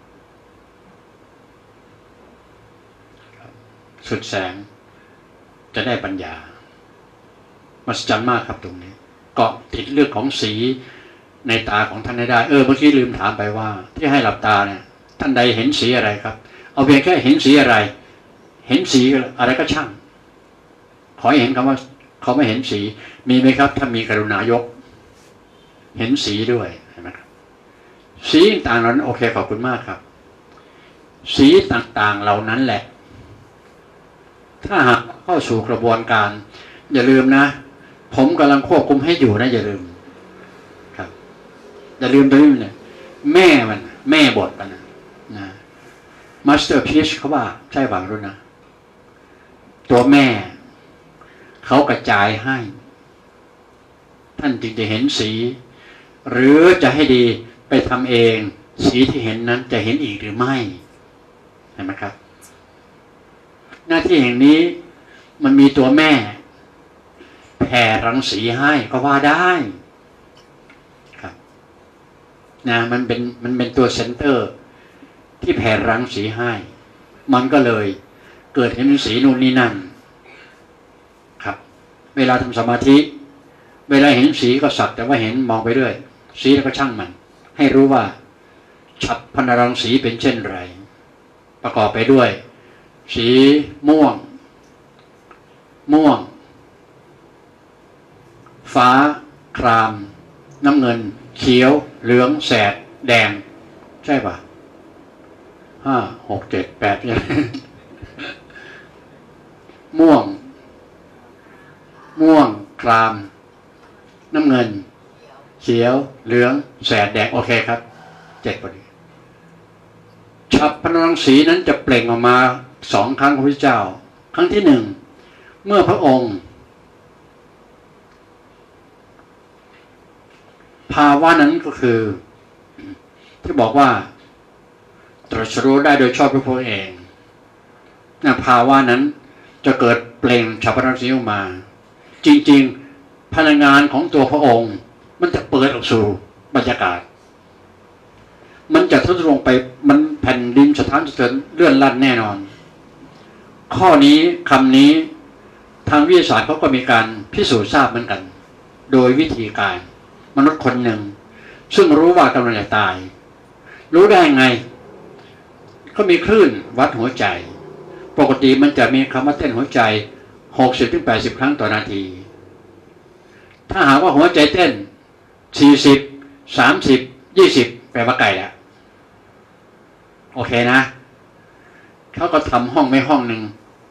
สุดแสงจะได้ปัญญามหัศจรรย์มากครับตรงนี้เกาะติดเรื่องของสีในตาของท่านได้เมื่อกี้ลืมถามไปว่าที่ให้หลับตาเนี่ยท่านใดเห็นสีอะไรครับเอาเพียงแค่เห็นสีอะไรเห็นสีอะไรก็ช่างขอให้เห็นคำว่าเขาไม่เห็นสีมีไหมครับถ้ามีกรุณายกเห็นสีด้วยเห็นไหมครับสีต่างๆนั้นโอเคขอบคุณมากครับสีต่างๆเหล่านั้นแหละถ้าหากเข้าสู่กระบวนการอย่าลืมนะผมกำลังควบคุมให้อยู่นะอย่าลืมครับอย่าลืมตรงนี้เลยแม่บทมันนะมาสเตอร์พีชเขาว่าใช่ป่ะรู้นะตัวแม่เขากระจายให้ท่านจึงจะเห็นสีหรือจะให้ดีไปทำเองสีที่เห็นนั้นจะเห็นอีกหรือไม่เห็นไหมครับหน้าที่แห่งนี้มันมีตัวแม่แผ่รังสีให้ก็ว่าได้ครับนะมันเป็นตัวเซนเตอร์ที่แผ่รังสีให้มันก็เลยเกิดเห็นสีนู่นนี่นั่นครับเวลาทำสมาธิเวลาเห็นสีก็สักแต่ว่าเห็นมองไปเรื่อยสีแล้วก็ช่างมันให้รู้ว่าฉับพนรังสีเป็นเช่นไรประกอบไปด้วยสีม่วงฟ้าครามน้ำเงินเขียวเหลืองแสดแดงใช่ป่ะ5 6 7 8เนี่ยม่วงครามน้ำเงินเขียวเหลืองแสดแดงโอเคครับ7พอดีฉับพนรังสีนั้นจะเปล่งออกมา2 ครั้งของพระเจ้าครั้งที่ 1เมื่อพระองค์ภาวะนั้นก็คือที่บอกว่าตรัสรู้ได้โดยชอบพระองค์เองนะภาวะนั้นจะเกิดเปล่งฉับพนรังสีออกมาจริงๆพลังงานของตัวพระองค์มันจะเปิดออกสู่บรรยากาศมันจะทะลุลงไปมันแผ่นดินสะท้านสะเทือนเลื่อนลั่นแน่นอนข้อนี้คำนี้ทางวิทยาศาสตร์เขาก็มีการพิสูจน์ทราบเหมือนกันโดยวิธีการมนุษย์คนหนึ่งซึ่งรู้ว่ากำลังจะตายรู้ได้ไงเขามีคลื่นวัดหัวใจปกติมันจะมีคำว่าเต้นหัวใจ 60-80 ครั้งต่อนาทีถ้าหากว่าหัวใจเต้น40 30 20แปลว่าไกลแล้วโอเคนะเขาก็ทำห้องไม่ห้องหนึ่ง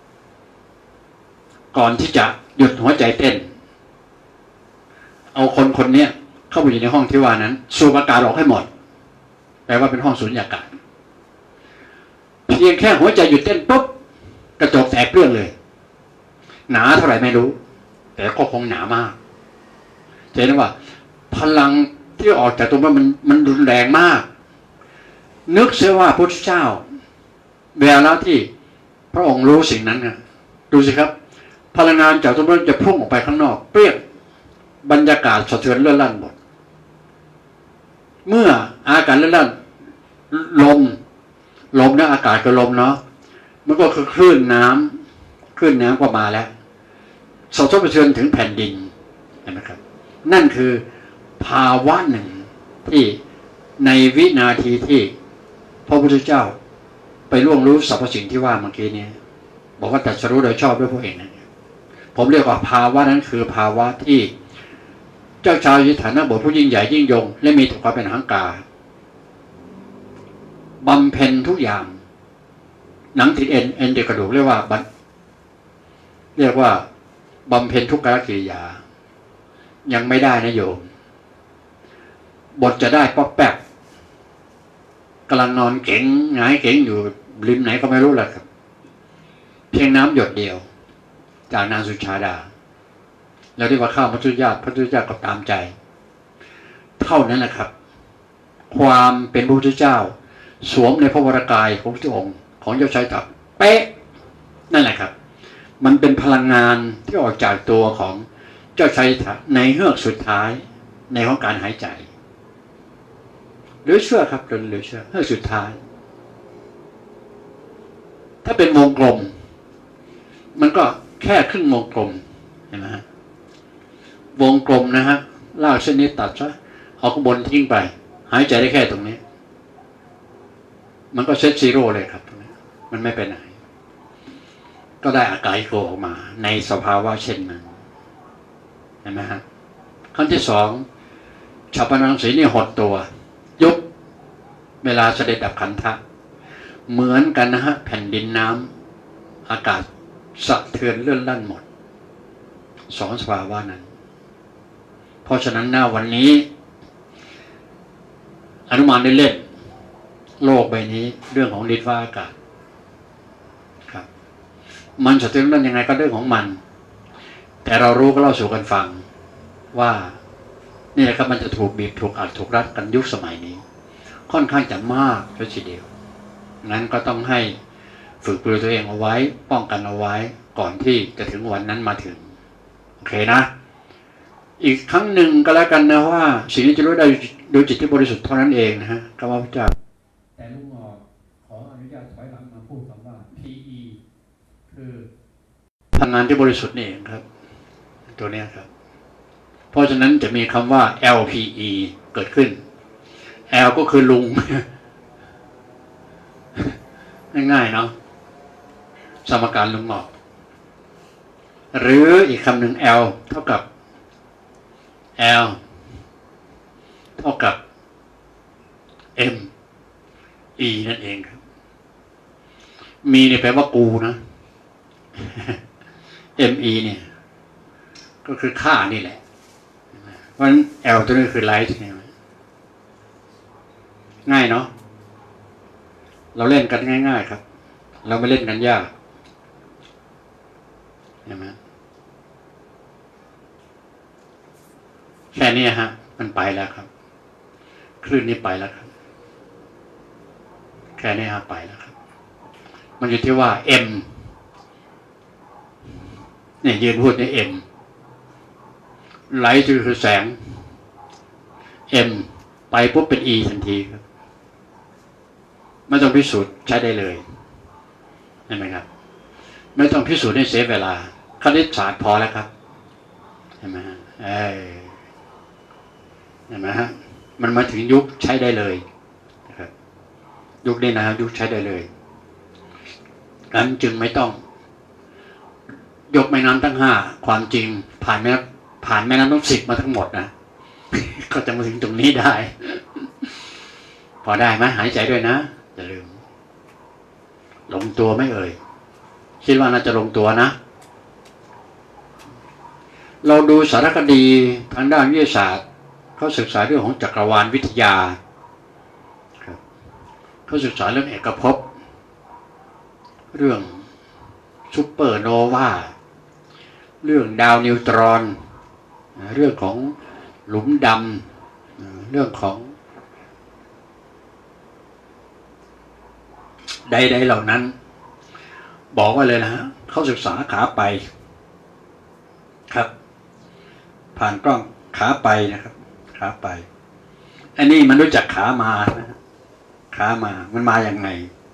ก่อนที่จะหยุดหัวใจเต้นเอาคนนี้เข้าไปอยู่ในห้องที่ว่านั้นสูบอากาศออกให้หมดแปลว่าเป็นห้องสูญญากาศเพียงแค่หัวใจหยุดเต้นปุ๊บกระจกแตกเปรี้ยงเลยหนาเท่าไหร่ไม่รู้แต่ก็คงหนามากเห็นว่าพลังที่ออกจากตรงนั้นมันรุนแรงมากนึกเสียว่าพระพุทธเจ้าเวลาที่พระองค์รู้สิ่งนั้นนะดูสิครับพลังงานจากตรงนั้นจะพุ่งออกไปข้างนอกเปรี้ยงบรรยากาศสะเทือนเลื่อนลั่นหมดเมื่ออากาศเลื่อนลั่นลมนะอากาศกับลมเนาะมันก็คือคลื่นน้ำก็มาแล้วสะเทือนถึงแผ่นดินเห็นไหมครับนั่นคือภาวะหนึ่งที่ในวินาทีที่พระพุทธเจ้าไปล่วงรู้สรรพสิ่งที่ว่าเมื่อกี้นี้บอกว่าตรัสรู้โดยชอบด้วยพระเองนะผมเรียกว่าภาวะนั้นคือภาวะที่เจ้าชายสิทธัตถะบทผู้ยิ่งใหญ่ยิ่งยงและมีถึงความเป็นหังการบำเพ็ญทุกอย่างหนังติดเอ็นเด็กกระดูกเรียกว่าบำเพ็ญทุกกกิริยายังไม่ได้นะโยมบทจะได้ป๊อกแป๊กกำลังนอนเก๋งหงายเก๋งอยู่ริมไหนก็ไม่รู้แหละครับเพียงน้ำหยดเดียวจากนางสุชาดาแล้วที่ว่าข้าวพระพุทธเจ้าก็ตามใจเท่านั้นแหละครับความเป็นพระพุทธเจ้าสวมในพระวรากายของพระองค์ของเจ้าชายสิทธัตถะเป๊ะนั่นแหละครับมันเป็นพลังงานที่ออกจากตัวของเจ้าชายสิทธัตถะในเฮือกสุดท้ายในของการหายใจหรือเชื่อครับหรือเชื่อเฮือกสุดท้ายถ้าเป็นวงกลมมันก็แค่ครึ่งวงกลมเห็นไหมฮะวงกลมนะฮะลากเส้นนี้ตัดซะเอาข้างบนทิ้งไปหายใจได้แค่ตรงนี้มันก็เซตซีโร่เลยครับมันไม่ไปไหนก็ได้อากาศโกออกมาในสภาวะเช่นนั้นเห็นไหมฮะขั้นที่สองฉัพพนังสีนี่หดตัวยุบเวลาเสด็จดับขันธะเหมือนกันนะฮะแผ่นดินน้ำอากาศสะเทือนเลื่อนลั่นหมดสองสภาวะนั้นเพราะฉะนั้นหน้าวันนี้อนุมานได้เล่นโลกใบนี้เรื่องของดินฟ้าอากาศครับมันสะเทือนเลื่อนยังไงก็เรื่องของมันแต่เรารู้ก็เล่าสู่กันฟังว่านี่แหละครับมันจะถูกบีบถูกอัดถูกรัดกันยุคสมัยนี้ค่อนข้างจะมากทีเดียวงั้นก็ต้องให้ฝึกปรือตัวเองเอาไว้ป้องกันเอาไว้ก่อนที่จะถึงวันนั้นมาถึงโอเคนะอีกครั้งหนึ่งก็แล้วกันนะว่าสิ่งที่จะรู้ได้โดยจิตที่บริสุทธิ์เท่านั้นเองนะฮะคำว่าพระเจ้าแต่ลุงหมอขออนุญาตถอยหลังมาพูดคำว่า PE คือพลังงานที่บริสุทธิ์นี่เองครับตัวนี้ครับเพราะฉะนั้นจะมีคำว่า LPE เกิดขึ้น L ก็คือลุงง่ายๆเนาะสมการลุงหมอกหรืออีกคำหนึ่ง L เท่ากับ L เท่ากับ M E นั่นเองครับมีเนี่ยแปลว่ากูนะ M E เนี่ยก็คือค่านี่แหละเพราะฉะนั้น L ตัวนี้คือไลท์ใช่ไหมง่ายเนาะเราเล่นกันง่ายๆครับเราไม่เล่นกันยากเห็นไหมแค่นี้ฮะมันไปแล้วครับคลื่นนี้ไปแล้วครับแค่นี้ฮะไปแล้วครับมันอยู่ที่ว่า M เนี่ยยืนพูดใน M ไลท์คือแสง M ไปปุ๊บเป็น E ทันทีครับไม่ต้องพิสูจน์ใช้ได้เลยเห็นไหมครับไม่ต้องพิสูจน์ให้เสียเวลาคณิตศาสตร์พอแล้วครับเห็นไหมฮะเห็นไหมฮะมันมาถึงยุคใช้ได้เลยนะครับยุคนี้นะครับยุคใช้ได้เลยนั้นจึงไม่ต้องยกแม่น้ำทั้งห้าความจริงผ่านแม่น้ำทั้ง10มาทั้งหมดนะก็จะมาถึงตรงนี้ได้พอได้ไหมหายใจด้วยนะอย่าลืมลงตัวไม่เอ่ยคิดว่าน่าจะลงตัวนะเราดูสารคดีทางด้านวิทยาศาสตร์เขาศึกษาเรื่องของจักรวาลวิทยาเขาศึกษาเรื่องเอกภพเรื่องซูเปอร์โนวาเรื่องดาวนิวตรอนเรื่องของหลุมดำเรื่องของใดๆเหล่านั้น บอกไว้เลยนะฮะเขาศึกษาขาไปครับ ผ่านกล้องขาไปนะครับขาไปอันนี้มันรู้จักขามานะขามามันมาอย่างไง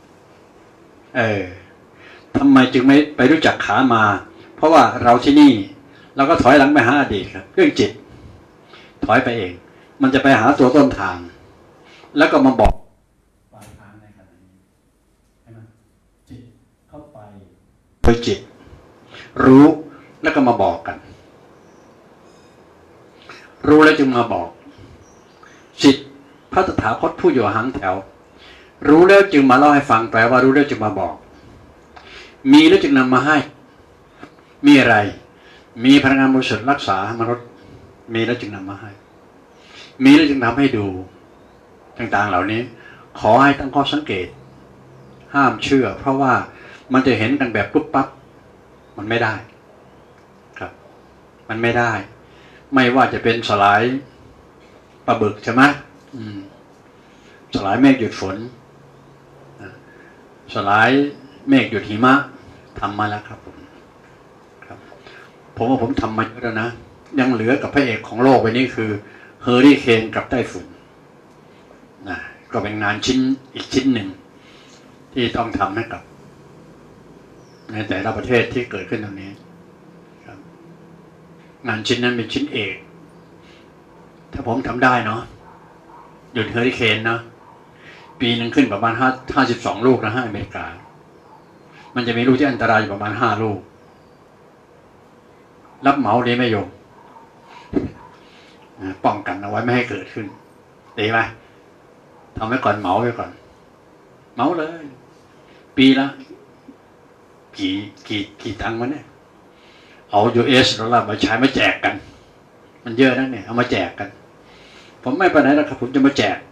ทำไมจึงไม่ไปรู้จักขามาเพราะว่าเราที่นี่เราก็ถอยหลังไปหาอดีตครับเรื่องจิตถอยไปเองมันจะไปหาตัวต้นทางแล้วก็มาบอกปลายทางในขณะนี้ใช่ไหมจิตเข้าไปโดยจิตรู้แล้วก็มาบอกกันรู้แล้วจึงมาบอกจิตพระตถาคตผู้อยู่หางแถวรู้แล้วจึงมาเล่าให้ฟังแปลว่ารู้แล้วจึงมาบอกมีแล้วจึงนำมาให้มีอะไรมีพลังงานบริสุทธิ์รักษามนุษย์มีแล้วจึงนำมาให้มีแล้วจึงทำให้ดูต่างๆเหล่านี้ขอให้ตั้งข้อสังเกตห้ามเชื่อเพราะว่ามันจะเห็นกันแบบปุ๊บปั๊บมันไม่ได้ครับมันไม่ได้ไม่ว่าจะเป็นสลายปลาบึกใช่ไหมสลายเมฆหยุดฝนสลายเมฆหยุดหิมะทำมาแล้วครับผมว่าผมทำมาเยอะแล้วนะยังเหลือกับพระเอกของโลกไปนี้คือเฮอริเคนกับไต้ฝุ่นนะก็เป็นงานชิ้นอีกชิ้นหนึ่งที่ต้องทำให้กับในแต่ละประเทศที่เกิดขึ้นตรงนี้ครับงานชิ้นนั้นเป็นชิ้นเอกถ้าผมทำได้เนาะหยุดเฮอริเคนเนาะปีหนึ่งขึ้นประมาณ52ลูกนะอเมริกามันจะมีลูกที่อันตรายอยู่ประมาณ5ลูกรับเหมาดีไม่ยงป้องกันเอาไว้ไม่ให้เกิดขึ้นดีไหมทำไว้ก่อนเหมาไว้ก่อนเหมาเลยปีละกี่ตังค์วะเนี่ยเอา US ดอลลาร์มาใช้มาแจกกันมันเยอะนะเนี่ยเอามาแจกกันผมไม่ไปไหนแล้วครับผมจะมาแจก